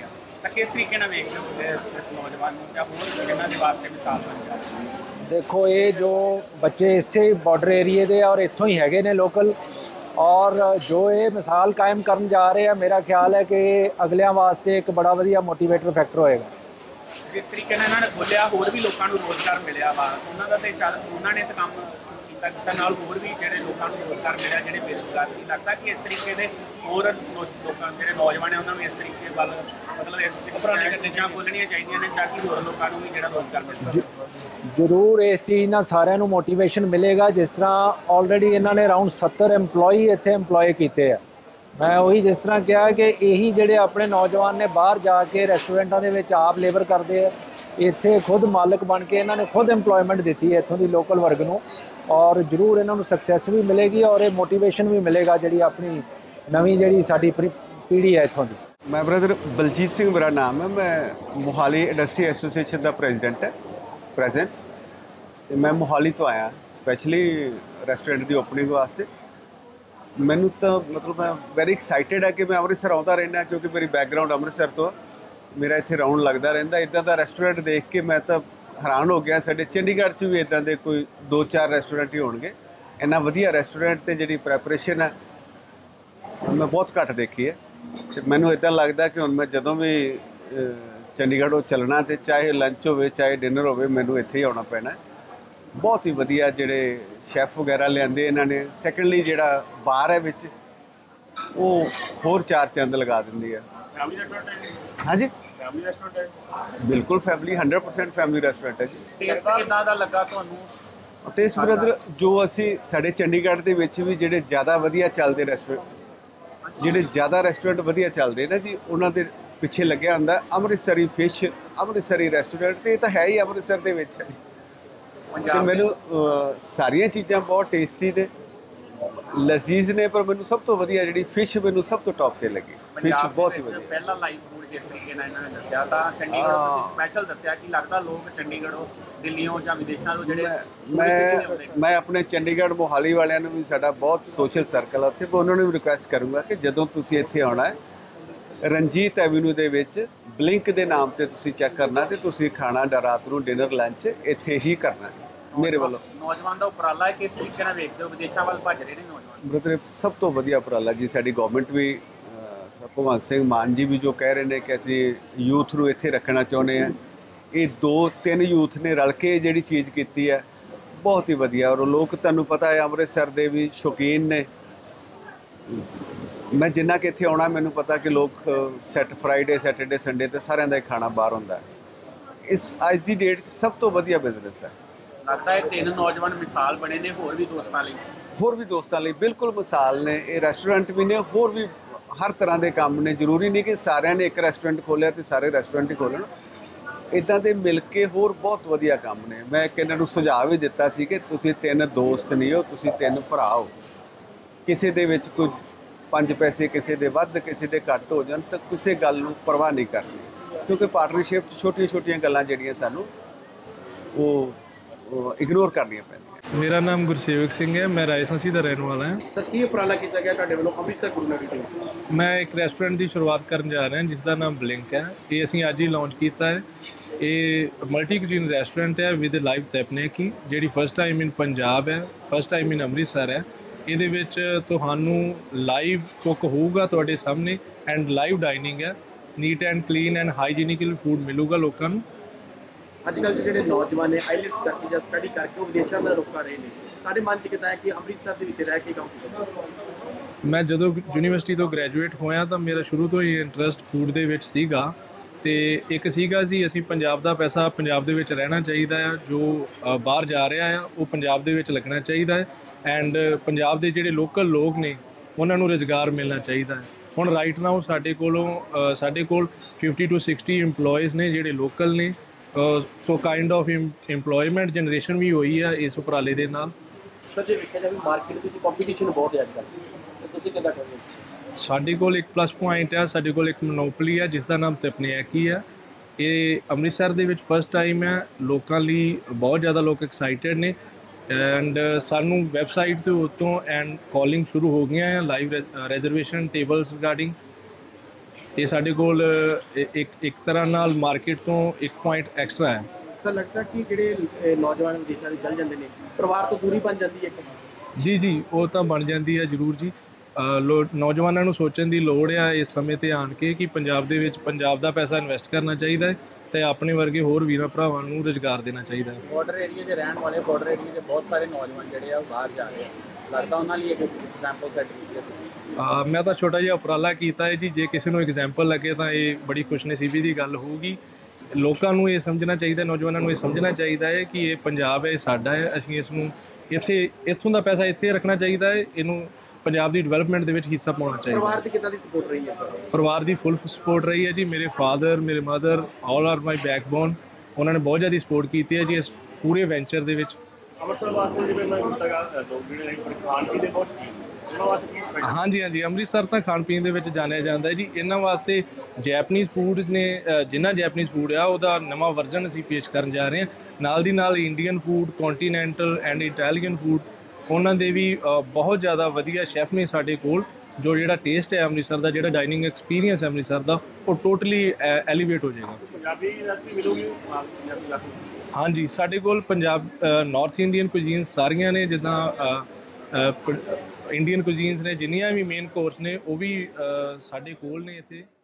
ਤਾਂ ਕਿਸ ਤਰੀਕੇ ਨਾਲ ਵੇਖਦੇ ਹੋ ਇਹ ਇਸ ਨੌਜਵਾਨ ਨੂੰ ਜਾਂ ਹੋਰ ਜਿਨ੍ਹਾਂ ਦੇ ਵਾਸਤੇ ਮਿਸਾਲ ਬਣ ਜਾਏ? ਦੇਖੋ ਇਹ ਜੋ ਬੱਚੇ ਇਸੇ ਬਾਰਡਰ ਏਰੀਏ ਦੇ ਔਰ ਇੱਥੋਂ ਹੀ ਹੈਗੇ ਨੇ ਲੋਕਲ, ਔਰ ਜੋ ਇਹ ਮਿਸਾਲ ਕਾਇਮ ਕਰਨ ਜਾ ਰਹੇ ਆ, ਮੇਰਾ ਖਿਆਲ ਹੈ ਕਿ ਅਗਲਿਆਂ ਵਾਸਤੇ ਇੱਕ ਬੜਾ ਵਧੀਆ ਮੋਟੀਵੇਟਰ ਫੈਕਟਰ ਹੋਏਗਾ। ਜਿਸ ਤਰੀਕੇ ਨਾਲ ਇਹਨਾਂ ਨੇ ਖੋਲ੍ਹਿਆ, ਹੋਰ ਵੀ ਲੋਕਾਂ ਨੂੰ ਰੋਜ਼ਗਾਰ ਮਿਲਿਆ ਵਾ, ਉਹਨਾਂ ਦਾ ਤੇ ਚੱਲ ਉਹਨਾਂ ਨੇ ਤਾਂ ਕੰਮ ਕੀਤਾ ਕੀਤਾ ਨਾਲ ਹੋਰ ਵੀ ਜਿਹੜੇ ਲੋਕਾਂ ਨੂੰ ਰੋਜ਼ਗਾਰ ਮਿਲਿਆ ਜਿਹੜੇ ਬੇਰੁਜ਼ਗਾਰ ਸੀ। ਲੱਗਦਾ ਕਿ ਇਸ ਤਰੀਕੇ ਦੇ ਹੋਰ ਲੋਕਾਂ ਜਿਹੜੇ ਨੌਜਵਾਨ ਹੈ ਉਹਨਾਂ ਨੂੰ ਇਸ ਤਰੀਕੇ ਵੱਲ ਮਤਲਬ ਇਸ ਪੁਰਾਣੇ ਕੰਡੀਆਂ ਖੋਲ੍ਹਣੀਆਂ ਚਾਹੀਦੀਆਂ ਨੇ ਤਾਂ ਕਿ ਹੋਰ ਲੋਕਾਂ ਨੂੰ ਵੀ ਜਿਹੜਾ ਰੋਜ਼ਗਾਰ ਮਿਲ ਸਕੇ। ਜ਼ਰੂਰ ਇਸ ਚੀਜ਼ ਨਾਲ ਸਾਰਿਆਂ ਨੂੰ ਮੋਟੀਵੇਸ਼ਨ ਮਿਲੇਗਾ। ਜਿਸ ਤਰ੍ਹਾਂ ਆਲਰੇਡੀ ਇਹਨਾਂ ਨੇ ਅਰਾਊਂਡ ਸੱਤਰ EMPLOYE ਇੱਥੇ EMPLOY ਕੀਤੇ ਆ। ਮੈਂ ਉਹੀ ਜਿਸ ਤਰ੍ਹਾਂ ਕਿਹਾ ਕਿ ਇਹੀ ਜਿਹੜੇ ਆਪਣੇ ਨੌਜਵਾਨ ਨੇ ਬਾਹਰ ਜਾ ਕੇ ਰੈਸਟੋਰੈਂਟਾਂ ਦੇ ਵਿੱਚ ਆਪ ਲੇਬਰ ਕਰਦੇ ਆ, ਇੱਥੇ ਖੁਦ ਮਾਲਕ ਬਣ ਕੇ ਇਹਨਾਂ ਨੇ ਖੁਦ EMPLOYMENT ਦਿੱਤੀ ਹੈ ਇੱਥੋਂ ਦੀ ਲੋਕਲ ਵਰਗ ਨੂੰ, ਔਰ ਜ਼ਰੂਰ ਇਹਨਾਂ ਨੂੰ ਸਕਸੈਸ ਵੀ ਮਿਲੇਗੀ ਔਰ ਇਹ ਮੋਟੀਵੇਸ਼ਨ ਵੀ ਮਿਲੇਗਾ ਜਿਹੜੀ ਆਪਣੀ ਨਵੀਂ ਜਿਹੜੀ ਸਾਡੀ ਪੀੜ੍ਹੀ ਹੈ ਇੱਥੋਂ ਦੀ। ਮੈਂ ਬ੍ਰਦਰ ਬਲਜੀਤ ਸਿੰਘ ਮੇਰਾ ਨਾਮ ਹੈ, ਮੈਂ ਮੋਹਾਲੀ ਇੰਡਸਟਰੀ ਐਸੋਸੀਏਸ਼ਨ ਦਾ ਪ੍ਰੈਜ਼ੀਡੈਂਟ ਹੈ ਪ੍ਰੈਜ਼ੈਂਟ, ਅਤੇ ਮੈਂ ਮੋਹਾਲੀ ਤੋਂ ਆਇਆ ਸਪੈਸ਼ਲੀ ਰੈਸਟੋਰੈਂਟ ਦੀ ਓਪਨਿੰਗ ਵਾਸਤੇ। ਮੈਨੂੰ ਤਾਂ ਮਤਲਬ ਮੈਂ ਵੈਰੀ ਐਕਸਾਈਟਿਡ ਹੈ ਕਿ ਮੈਂ ਅੰਮ੍ਰਿਤਸਰ ਆਉਂਦਾ ਰਹਿੰਦਾ ਕਿਉਂਕਿ ਮੇਰੀ ਬੈਕਗਰਾਊਂਡ ਅੰਮ੍ਰਿਤਸਰ ਤੋਂ, ਮੇਰਾ ਇੱਥੇ ਰਾਊਂਡ ਲੱਗਦਾ ਰਹਿੰਦਾ। ਇੱਦਾਂ ਦਾ ਰੈਸਟੋਰੈਂਟ ਦੇਖ ਕੇ ਮੈਂ ਤਾਂ ਹੈਰਾਨ ਹੋ ਗਿਆ। ਸਾਡੇ ਚੰਡੀਗੜ੍ਹ 'ਚ ਵੀ ਇੱਦਾਂ ਦੇ ਕੋਈ ਦੋ ਚਾਰ ਰੈਸਟੋਰੈਂਟ ਹੀ ਹੋਣਗੇ। ਇੰਨਾ ਵਧੀਆ ਰੈਸਟੋਰੈਂਟ ਅਤੇ ਜਿਹੜੀ ਪ੍ਰੈਪਰੇਸ਼ਨ ਹੈ ਮੈਂ ਬਹੁਤ ਘੱਟ ਦੇਖੀ ਹੈ, ਅਤੇ ਮੈਨੂੰ ਇੱਦਾਂ ਲੱਗਦਾ ਕਿ ਹੁਣ ਮੈਂ ਜਦੋਂ ਵੀ ਚੰਡੀਗੜ੍ਹੋਂ ਚੱਲਣਾ ਅਤੇ ਚਾਹੇ ਲੰਚ ਹੋਵੇ ਚਾਹੇ ਡਿਨਰ ਹੋਵੇ ਮੈਨੂੰ ਇੱਥੇ ਹੀ ਆਉਣਾ ਪੈਣਾ। ਬਹੁਤ ਹੀ ਵਧੀਆ ਜਿਹੜੇ ਸ਼ੈਫ ਵਗੈਰਾ ਲਿਆਂਦੇ ਇਹਨਾਂ ਨੇ। ਸੈਕੰਡਲੀ ਜਿਹੜਾ ਬਾਰ ਹੈ ਵਿੱਚ ਉਹ ਹੋਰ ਚਾਰ ਚੰਦ ਲਗਾ ਦਿੰਦੀ ਹੈ। ਹਾਂਜੀ ਬਿਲਕੁਲ family hundred percent family restaurant ਹੈ ਜੀ। ਟੇਸਟ ਕਿੱਦਾਂ ਦਾ ਲੱਗਾ ਤੁਹਾਨੂੰ? ਟੇਸਟ ਬ੍ਰਦਰ ਜੋ ਅਸੀਂ ਸਾਡੇ ਚੰਡੀਗੜ੍ਹ ਦੇ ਵਿੱਚ ਵੀ ਜਿਹੜੇ ਜ਼ਿਆਦਾ ਵਧੀਆ ਚੱਲਦੇ ਰੈਸਟੋਰੈਂਟ ਜਿਹੜੇ ਜ਼ਿਆਦਾ ਰੈਸਟੋਰੈਂਟ ਵਧੀਆ ਚੱਲਦੇ ਨੇ ਜੀ ਉਹਨਾਂ ਦੇ ਪਿੱਛੇ ਲੱਗਿਆ ਹੁੰਦਾ ਅੰਮ੍ਰਿਤਸਰੀ ਫਿਸ਼, ਅੰਮ੍ਰਿਤਸਰੀ ਰੈਸਟੋਰੈਂਟ, ਅਤੇ ਇਹ ਤਾਂ ਹੈ ਹੀ ਅੰਮ੍ਰਿਤਸਰ ਦੇ ਵਿੱਚ ਹੈ ਜੀ। ਅਤੇ ਮੈਨੂੰ ਸਾਰੀਆਂ ਚੀਜ਼ਾਂ ਬਹੁਤ ਟੇਸਟੀ ਤੇ ਲਜ਼ੀਜ਼ ਨੇ, ਪਰ ਮੈਨੂੰ ਸਭ ਤੋਂ ਵਧੀਆ ਜਿਹੜੀ ਫਿਸ਼ ਮੈਨੂੰ ਸਭ ਤੋਂ ਟੌਪ 'ਤੇ ਲੱਗੀ। ਫਿਸ਼ ਬਹੁਤ ਹੀ ਵਧੀਆ। ਪਹਿਲਾ ਲਾਈਵ ਫੂਡ ਜਿਸ ਤਰੀਕੇ ਨਾਲ ਇਹਨਾਂ ਨੇ ਦੱਸਿਆ ਤਾਂ ਚੰਡੀਗੜ੍ਹ ਤੁਸੀਂ ਸਪੈਸ਼ਲ ਦੱਸਿਆ ਕਿ ਲੱਗਦਾ ਲੋਕ ਚੰਡੀਗੜ੍ਹੋਂ ਦਿੱਲੀੋਂ ਜਾਂ ਵਿਦੇਸ਼ਾਂ ਤੋਂ ਜਿਹੜੇ ਮੈਂ ਮੈਂ ਆਪਣੇ ਚੰਡੀਗੜ੍ਹ ਮੋਹਾਲੀ ਵਾਲਿਆਂ ਨੂੰ ਵੀ, ਸਾਡਾ ਬਹੁਤ ਸੋਸ਼ਲ ਸਰਕਲ ਆ ਉੱਥੇ, ਉਹਨਾਂ ਨੂੰ ਵੀ ਰਿਕੁਐਸਟ ਕਰੂੰਗਾ ਕਿ ਜਦੋਂ ਤੁਸੀਂ ਇੱਥੇ ਆਉਣਾ ਹੈ ਰਣਜੀਤ ਐਵੀਨਿਊ ਦੇ ਵਿੱਚ ਬਲਿੰਕ ਦੇ ਨਾਮ 'ਤੇ ਤੁਸੀਂ ਚੈੱਕ ਕਰਨਾ ਅਤੇ ਤੁਸੀਂ ਖਾਣਾ ਰਾਤ ਨੂੰ ਡਿਨਰ ਲੰਚ ਇੱਥੇ ਹੀ ਕਰਨਾ ਮੇਰੇ ਵੱਲੋਂ। ਨੌਜਵਾਨ ਦਾ ਉਪਰਾਲਾ ਕਿਸ ਤਰੀਕੇ ਨਾਲ ਵੇਖਦੇ ਹੋ? ਵਿਦੇਸ਼ਾਂ ਵੱਲ ਭੱਜ ਰਹੇ ਨੇ ਨੌਜਵਾਨ। ਬ੍ਰਦਰ ਸਭ ਤੋਂ ਵਧੀਆ ਉਪਰਾਲਾ ਜੀ। ਸਾਡੀ ਗੌਰਮੈਂਟ ਵੀ, ਭਗਵੰਤ ਸਿੰਘ ਮਾਨ ਜੀ ਵੀ ਜੋ ਕਹਿ ਰਹੇ ਨੇ ਕਿ ਅਸੀਂ ਯੂਥ ਨੂੰ ਇੱਥੇ ਰੱਖਣਾ ਚਾਹੁੰਦੇ ਹਾਂ, ਇਹ ਦੋ ਤਿੰਨ ਯੂਥ ਨੇ ਰਲ ਕੇ ਜਿਹੜੀ ਚੀਜ਼ ਕੀਤੀ ਹੈ ਬਹੁਤ ਹੀ ਵਧੀਆ। ਔਰ ਲੋਕ ਤੁਹਾਨੂੰ ਪਤਾ ਹੈ ਅੰਮ੍ਰਿਤਸਰ ਦੇ ਵੀ ਸ਼ੌਕੀਨ ਨੇ। ਮੈਂ ਜਿੰਨਾ ਕਿ ਇੱਥੇ ਆਉਣਾ ਮੈਨੂੰ ਪਤਾ ਕਿ ਲੋਕ ਸੈਟ ਫਰਾਈਡੇ ਸੈਟਰਡੇ ਸੰਡੇ 'ਤੇ ਸਾਰਿਆਂ ਦਾ ਹੀ ਖਾਣਾ ਬਾਹਰ ਹੁੰਦਾ। ਇਸ ਅੱਜ ਦੀ ਡੇਟ 'ਚ ਸਭ ਤੋਂ ਵਧੀਆ ਬਿਜ਼ਨਸ ਹੈ। ਲੱਗਦਾ ਹੈ ਤਿੰਨ ਨੌਜਵਾਨ ਮਿਸਾਲ ਬਣੇ ਨੇ ਹੋਰ ਵੀ ਦੋਸਤਾਂ ਲਈ ਹੋਰ ਵੀ ਦੋਸਤਾਂ ਲਈ ਬਿਲਕੁਲ ਮਿਸਾਲ ਨੇ। ਇਹ ਰੈਸਟੋਰੈਂਟ ਵੀ ਨੇ, ਹੋਰ ਵੀ ਹਰ ਤਰ੍ਹਾਂ ਦੇ ਕੰਮ ਨੇ। ਜ਼ਰੂਰੀ ਨਹੀਂ ਕਿ ਸਾਰਿਆਂ ਨੇ ਇੱਕ ਰੈਸਟੋਰੈਂਟ ਖੋਲ੍ਹਿਆ ਅਤੇ ਸਾਰੇ ਰੈਸਟੋਰੈਂਟ ਹੀ ਖੋਲ੍ਹਣ। ਇੱਦਾਂ ਦੇ ਮਿਲ ਕੇ ਹੋਰ ਬਹੁਤ ਵਧੀਆ ਕੰਮ ਨੇ। ਮੈਂ ਇੱਕ ਇਹਨਾਂ ਨੂੰ ਸੁਝਾਅ ਵੀ ਦਿੱਤਾ ਸੀ ਕਿ ਤੁਸੀਂ ਤਿੰਨ ਦੋਸਤ ਨਹੀਂ ਹੋ, ਤੁਸੀਂ ਤਿੰਨ ਭਰਾ ਹੋ। ਕਿਸੇ ਦੇ ਵਿੱਚ ਕੁਝ ਪੰਜ ਪੈਸੇ ਕਿਸੇ ਦੇ ਵੱਧ ਕਿਸੇ ਦੇ ਘੱਟ ਹੋ ਜਾਣ ਤਾਂ ਕਿਸੇ ਗੱਲ ਨੂੰ ਪਰਵਾਹ ਨਹੀਂ ਕਰਨੀ, ਕਿਉਂਕਿ ਪਾਰਟਨਰਸ਼ਿਪ 'ਚ ਛੋਟੀਆਂ ਛੋਟੀਆਂ ਗੱਲਾਂ ਜਿਹੜੀਆਂ ਸਾਨੂੰ ਉਹ ਇਗਨੋਰ ਕਰਨੀਆਂ ਪੈਂਦੀਆਂ। ਮੇਰਾ ਨਾਮ ਗੁਰਸੇਵਕ ਸਿੰਘ ਹੈ, ਮੈਂ ਰਾਜਸਥਾਨੀ ਦਾ ਰਹਿਣ ਵਾਲਾ ਹਾਂ। ਸਰ ਕੀ ਉਪਰਾਲਾ ਕੀਤਾ ਗਿਆ ਤੁਹਾਡੇ ਵੱਲੋਂ ਅੰਮ੍ਰਿਤਸਰ ਗੁਰੂ ਨਗਰੀ ਤੋਂ? ਮੈਂ ਇੱਕ ਰੈਸਟੋਰੈਂਟ ਦੀ ਸ਼ੁਰੂਆਤ ਕਰਨ ਜਾ ਰਿਹਾ ਜਿਸ ਦਾ ਨਾਮ ਬਲਿੰਕ ਹੈ। ਇਹ ਅਸੀਂ ਅੱਜ ਹੀ ਲਾਂਚ ਕੀਤਾ ਹੈ। ਇਹ ਮਲਟੀ ਕੁਜ਼ੀਨ ਰੈਸਟੋਰੈਂਟ ਹੈ ਵਿਦ ਲਾਈਵ ਤੈਪਨੇਕੀ, ਜਿਹੜੀ ਫਸਟ ਟਾਈਮ ਇਨ ਪੰਜਾਬ ਹੈ, ਫਸਟ ਟਾਈਮ ਇਨ ਅੰਮ੍ਰਿਤਸਰ ਹੈ। ਇਹਦੇ ਵਿੱਚ ਤੁਹਾਨੂੰ ਲਾਈਵ ਕੁੱਕ ਹੋਊਗਾ ਤੁਹਾਡੇ ਸਾਹਮਣੇ ਐਂਡ ਲਾਈਵ ਡਾਈਨਿੰਗ ਹੈ। Neat and clean and hygienical food ਮਿਲੂਗਾ ਲੋਕਾਂ ਨੂੰ। ਅੱਜ ਕੱਲ੍ਹ ਦੇ ਜਿਹੜੇ ਨੌਜਵਾਨ ਨੇ ਆਈਲੈਟਸ ਕਰਕੇ ਜਾਂ ਸਟੱਡੀ ਕਰਕੇ ਉਹ ਵਿਦੇਸ਼ਾਂ ਦਾ ਰੁਖ ਕਰ ਰਹੇ ਨੇ, ਸਾਡੇ ਮਨ 'ਚ ਕਿੱਦਾਂ ਹੈ ਕਿ ਅੰਮ੍ਰਿਤਸਰ ਦੇ ਵਿੱਚ ਰਹਿ ਕੇ ਕੰਮ ਕੀਤਾ? ਮੈਂ ਜਦੋਂ ਯੂਨੀਵਰਸਿਟੀ ਤੋਂ ਗ੍ਰੈਜੂਏਟ ਹੋਇਆ ਤਾਂ ਮੇਰਾ ਸ਼ੁਰੂ ਤੋਂ ਹੀ ਇੰਟਰਸਟ ਫੂਡ ਦੇ ਵਿੱਚ ਸੀਗਾ, ਅਤੇ ਇੱਕ ਸੀਗਾ ਜੀ ਅਸੀਂ ਪੰਜਾਬ ਦਾ ਪੈਸਾ ਪੰਜਾਬ ਦੇ ਵਿੱਚ ਰਹਿਣਾ ਚਾਹੀਦਾ ਆ, ਜੋ ਬਾਹਰ ਜਾ ਰਿਹਾ ਆ ਉਹ ਪੰਜਾਬ ਦੇ ਵਿੱਚ ਲੱਗਣਾ ਚਾਹੀਦਾ ਹੈ, ਐਂਡ ਪੰਜਾਬ ਦੇ ਜਿਹੜੇ ਲੋਕਲ ਲੋਕ ਨੇ ਉਹਨਾਂ ਨੂੰ ਰੁਜ਼ਗਾਰ ਮਿਲਣਾ ਚਾਹੀਦਾ ਹੈ। ਹੁਣ ਰਾਈਟ ਨਾਓ ਸਾਡੇ ਕੋਲੋਂ ਸਾਡੇ ਕੋਲ ਫਿਫਟੀ ਟੂ ਸਿਕਸਟੀ ਇੰਪਲੋਇਜ਼ ਨੇ ਜਿਹੜੇ ਲੋਕਲ ਨੇ। So kind of employment generation ਵੀ ਹੋਈ ਆ ਇਸ ਉਪਰਾਲੇ ਦੇ ਨਾਲ। ਸਰ ਜੇ ਵੇਖਿਆ ਜਾਵੇ ਮਾਰਕੀਟ ਵਿੱਚ ਕੰਪੀਟੀਸ਼ਨ ਬਹੁਤ ਹੈ ਅੱਜ ਕੱਲ੍ਹ, ਤੇ ਤੁਸੀਂ ਕਿੱਦਾਂ ਕਰਦੇ? ਸਾਡੇ ਕੋਲ ਇੱਕ ਪਲੱਸ ਪੁਆਇੰਟ ਹੈ, ਸਾਡੇ ਕੋਲ ਇੱਕ ਮੋਨੋਪਲੀ ਹੈ ਜਿਸ ਦਾ ਨਾਮ ਤੈਪਨੇਕੀ ਹੈ। ਇਹ ਅੰਮ੍ਰਿਤਸਰ ਦੇ ਵਿੱਚ ਫਸਟ ਟਾਈਮ ਹੈ। ਲੋਕਾਂ ਲਈ ਬਹੁਤ ਜ਼ਿਆਦਾ ਲੋਕ ਐਕਸਾਈਟਿਡ ਨੇ ਐਂਡ ਸਾਨੂੰ ਵੈਬਸਾਈਟ ਦੇ ਉੱਤੋਂ ਐਂਡ ਕਾਲਿੰਗ ਸ਼ੁਰੂ ਹੋ ਗਈਆਂ ਹੈ ਲਾਈਵ ਰੈਜ਼ਰਵੇਸ਼ਨ ਟੇਬਲਸ ਰਿਗਾਰਡਿੰਗ। ਇਹ ਸਾਡੇ ਕੋਲ ਇੱਕ ਇੱਕ ਤਰ੍ਹਾਂ ਨਾਲ ਮਾਰਕੀਟ ਤੋਂ ਇੱਕ ਪੁਆਇੰਟ ਐਕਸਟਰਾ ਹੈ। ਸਰ ਲੱਗਦਾ ਕਿ ਜਿਹੜੇ ਨੌਜਵਾਨ ਵਿਦੇਸ਼ਾਂ ਦੇ ਚੱਲ ਜਾਂਦੇ ਨੇ ਪਰਿਵਾਰ ਤੋਂ ਦੂਰੀ ਬਣ ਜਾਂਦੀ ਹੈ ਇੱਕ। ਜੀ ਜੀ ਉਹ ਤਾਂ ਬਣ ਜਾਂਦੀ ਹੈ ਜ਼ਰੂਰ ਜੀ। ਲੋ ਨੌਜਵਾਨਾਂ ਨੂੰ ਸੋਚਣ ਦੀ ਲੋੜ ਆ ਇਸ ਸਮੇਂ ਤੇ ਆਣ ਕੇ ਕਿ ਪੰਜਾਬ ਦੇ ਵਿੱਚ ਪੰਜਾਬ ਦਾ ਪੈਸਾ ਇਨਵੈਸਟ ਕਰਨਾ ਚਾਹੀਦਾ ਹੈ ਤੇ ਆਪਣੇ ਵਰਗੇ ਹੋਰ ਵੀਰਾਂ ਭਰਾਵਾਂ ਨੂੰ ਰੁਜ਼ਗਾਰ ਦੇਣਾ ਚਾਹੀਦਾ ਹੈ। ਬਾਰਡਰ ਏਰੀਆ 'ਚ ਰਹਿਣ ਵਾਲੇ ਬਾਰਡਰ ਏਰੀਆ ਦੇ ਬਹੁਤ ਸਾਰੇ ਨੌਜਵਾਨ ਜਿਹੜੇ ਆ ਉਹ ਬਾਹਰ ਜਾ ਰਹੇ ਆ, ਲੱਗਦਾ ਉਹਨਾਂ ਲਈ ਇੱਕ ਐਗਜ਼ਾਮਪਲ ਸੈੱਟ ਕੀਤੀ ਹੈ। ਮੈਂ ਤਾਂ ਛੋਟਾ ਜਿਹਾ ਉਪਰਾਲਾ ਕੀਤਾ ਹੈ ਜੀ, ਜੇ ਕਿਸੇ ਨੂੰ ਐਗਜ਼ਾਮਪਲ ਲੱਗੇ ਤਾਂ ਇਹ ਬੜੀ ਖੁਸ਼ਨਸੀਬੀ ਦੀ ਗੱਲ ਹੋਊਗੀ। ਲੋਕਾਂ ਨੂੰ ਇਹ ਸਮਝਣਾ ਚਾਹੀਦਾ, ਨੌਜਵਾਨਾਂ ਨੂੰ ਇਹ ਸਮਝਣਾ ਚਾਹੀਦਾ ਹੈ ਕਿ ਇਹ ਪੰਜਾਬ ਹੈ, ਇਹ ਸਾਡਾ ਹੈ, ਅਸੀਂ ਇਸ ਨੂੰ ਇੱਥੇ ਇੱਥੋਂ ਦਾ ਪੈਸਾ ਇੱਥੇ ਰੱਖਣਾ ਚਾਹੀਦਾ ਹੈ, ਇਹਨੂੰ ਪੰਜਾਬ ਦੀ ਡਿਵੈਲਪਮੈਂਟ ਦੇ ਵਿੱਚ ਹਿੱਸਾ ਪਾਉਣਾ ਚਾਹੀਦਾ। ਪਰਿਵਾਰ ਦੀ ਕਿੱਦਾਂ ਦੀ ਸਪੋਰਟ ਰਹੀ ਹੈ ਸਰ? ਪਰਿਵਾਰ ਦੀ ਫੁੱਲ ਸਪੋਰਟ ਰਹੀ ਹੈ ਜੀ। ਮੇਰੇ ਫਾਦਰ, ਮੇਰੇ mother, all are my backbone. ਉਹਨਾਂ ਨੇ ਬਹੁਤ ਜ਼ਿਆਦਾ ਸਪੋਰਟ ਕੀਤੀ ਹੈ ਜੀ ਇਸ ਪੂਰੇ ਵੈਂਚਰ ਦੇ ਵਿੱਚ। ਅੰਮ੍ਰਿਤਸਰ ਵਾਸਤੇ ਜਿਵੇਂ ਮੈਂ ਕੀਤਾ ਗਾ ਲੋਕ ਜਿਹੜੇ ਖਾਣ ਪੀਣ ਦੇ ਬਹੁਤ ਸ਼ੌਕੀਨ ਉਹਨਾਂ ਵਾਸਤੇ ਕੀ ਸਪੈਸ਼ਲ? ਹਾਂਜੀ ਹਾਂਜੀ ਅੰਮ੍ਰਿਤਸਰ ਤਾਂ ਖਾਣ ਪੀਣ ਦੇ ਵਿੱਚ ਜਾਣਿਆ ਜਾਂਦਾ ਹੈ ਜੀ। ਇਹਨਾਂ ਵਾਸਤੇ ਜੈਪਨੀਜ਼ ਫੂਡਸ ਨੇ, ਜਿੰਨਾ ਜੈਪਨੀਜ਼ ਫੂਡ ਆ ਉਹਦਾ ਨਵਾਂ ਵਰਜ਼ਨ ਅਸੀਂ ਪੇਸ਼ ਕਰਨ ਜਾ ਰਹੇ ਹਾਂ। ਨਾਲ ਦੀ ਨਾਲ Indian food, continental and Italian food, ਉਹਨਾਂ ਦੇ ਵੀ ਬਹੁਤ ਜ਼ਿਆਦਾ ਵਧੀਆ ਸ਼ੈਫ ਨੇ ਸਾਡੇ ਕੋਲ, ਜੋ ਜਿਹੜਾ ਟੇਸਟ ਹੈ ਅੰਮ੍ਰਿਤਸਰ ਦਾ, ਜਿਹੜਾ ਡਾਈਨਿੰਗ ਐਕਸਪੀਰੀਅੰਸ ਹੈ ਅੰਮ੍ਰਿਤਸਰ ਦਾ, ਉਹ ਟੋਟਲੀ ਐਲੀਵੇਟ ਹੋ ਜਾਏਗਾ। ਪੰਜਾਬੀ ਰੈਸਪੀ ਮਿਲੂਗੀ ਪੰਜਾਬੀ ਰੈਸਪੀ? ਹਾਂਜੀ ਸਾਡੇ ਕੋਲ ਪੰਜਾਬ ਨਾਰਥ ਇੰਡੀਅਨ ਕੁਜ਼ੀਨਸ ਸਾਰੀਆਂ ਨੇ, ਜਿੱਦਾਂ ਇੰਡੀਅਨ ਕੁਜ਼ੀਨਸ ਨੇ, ਜਿੰਨੀਆਂ ਵੀ ਮੇਨ ਕੋਰਸ ਨੇ ਉਹ ਵੀ ਸਾਡੇ ਕੋਲ ਨੇ ਇੱਥੇ।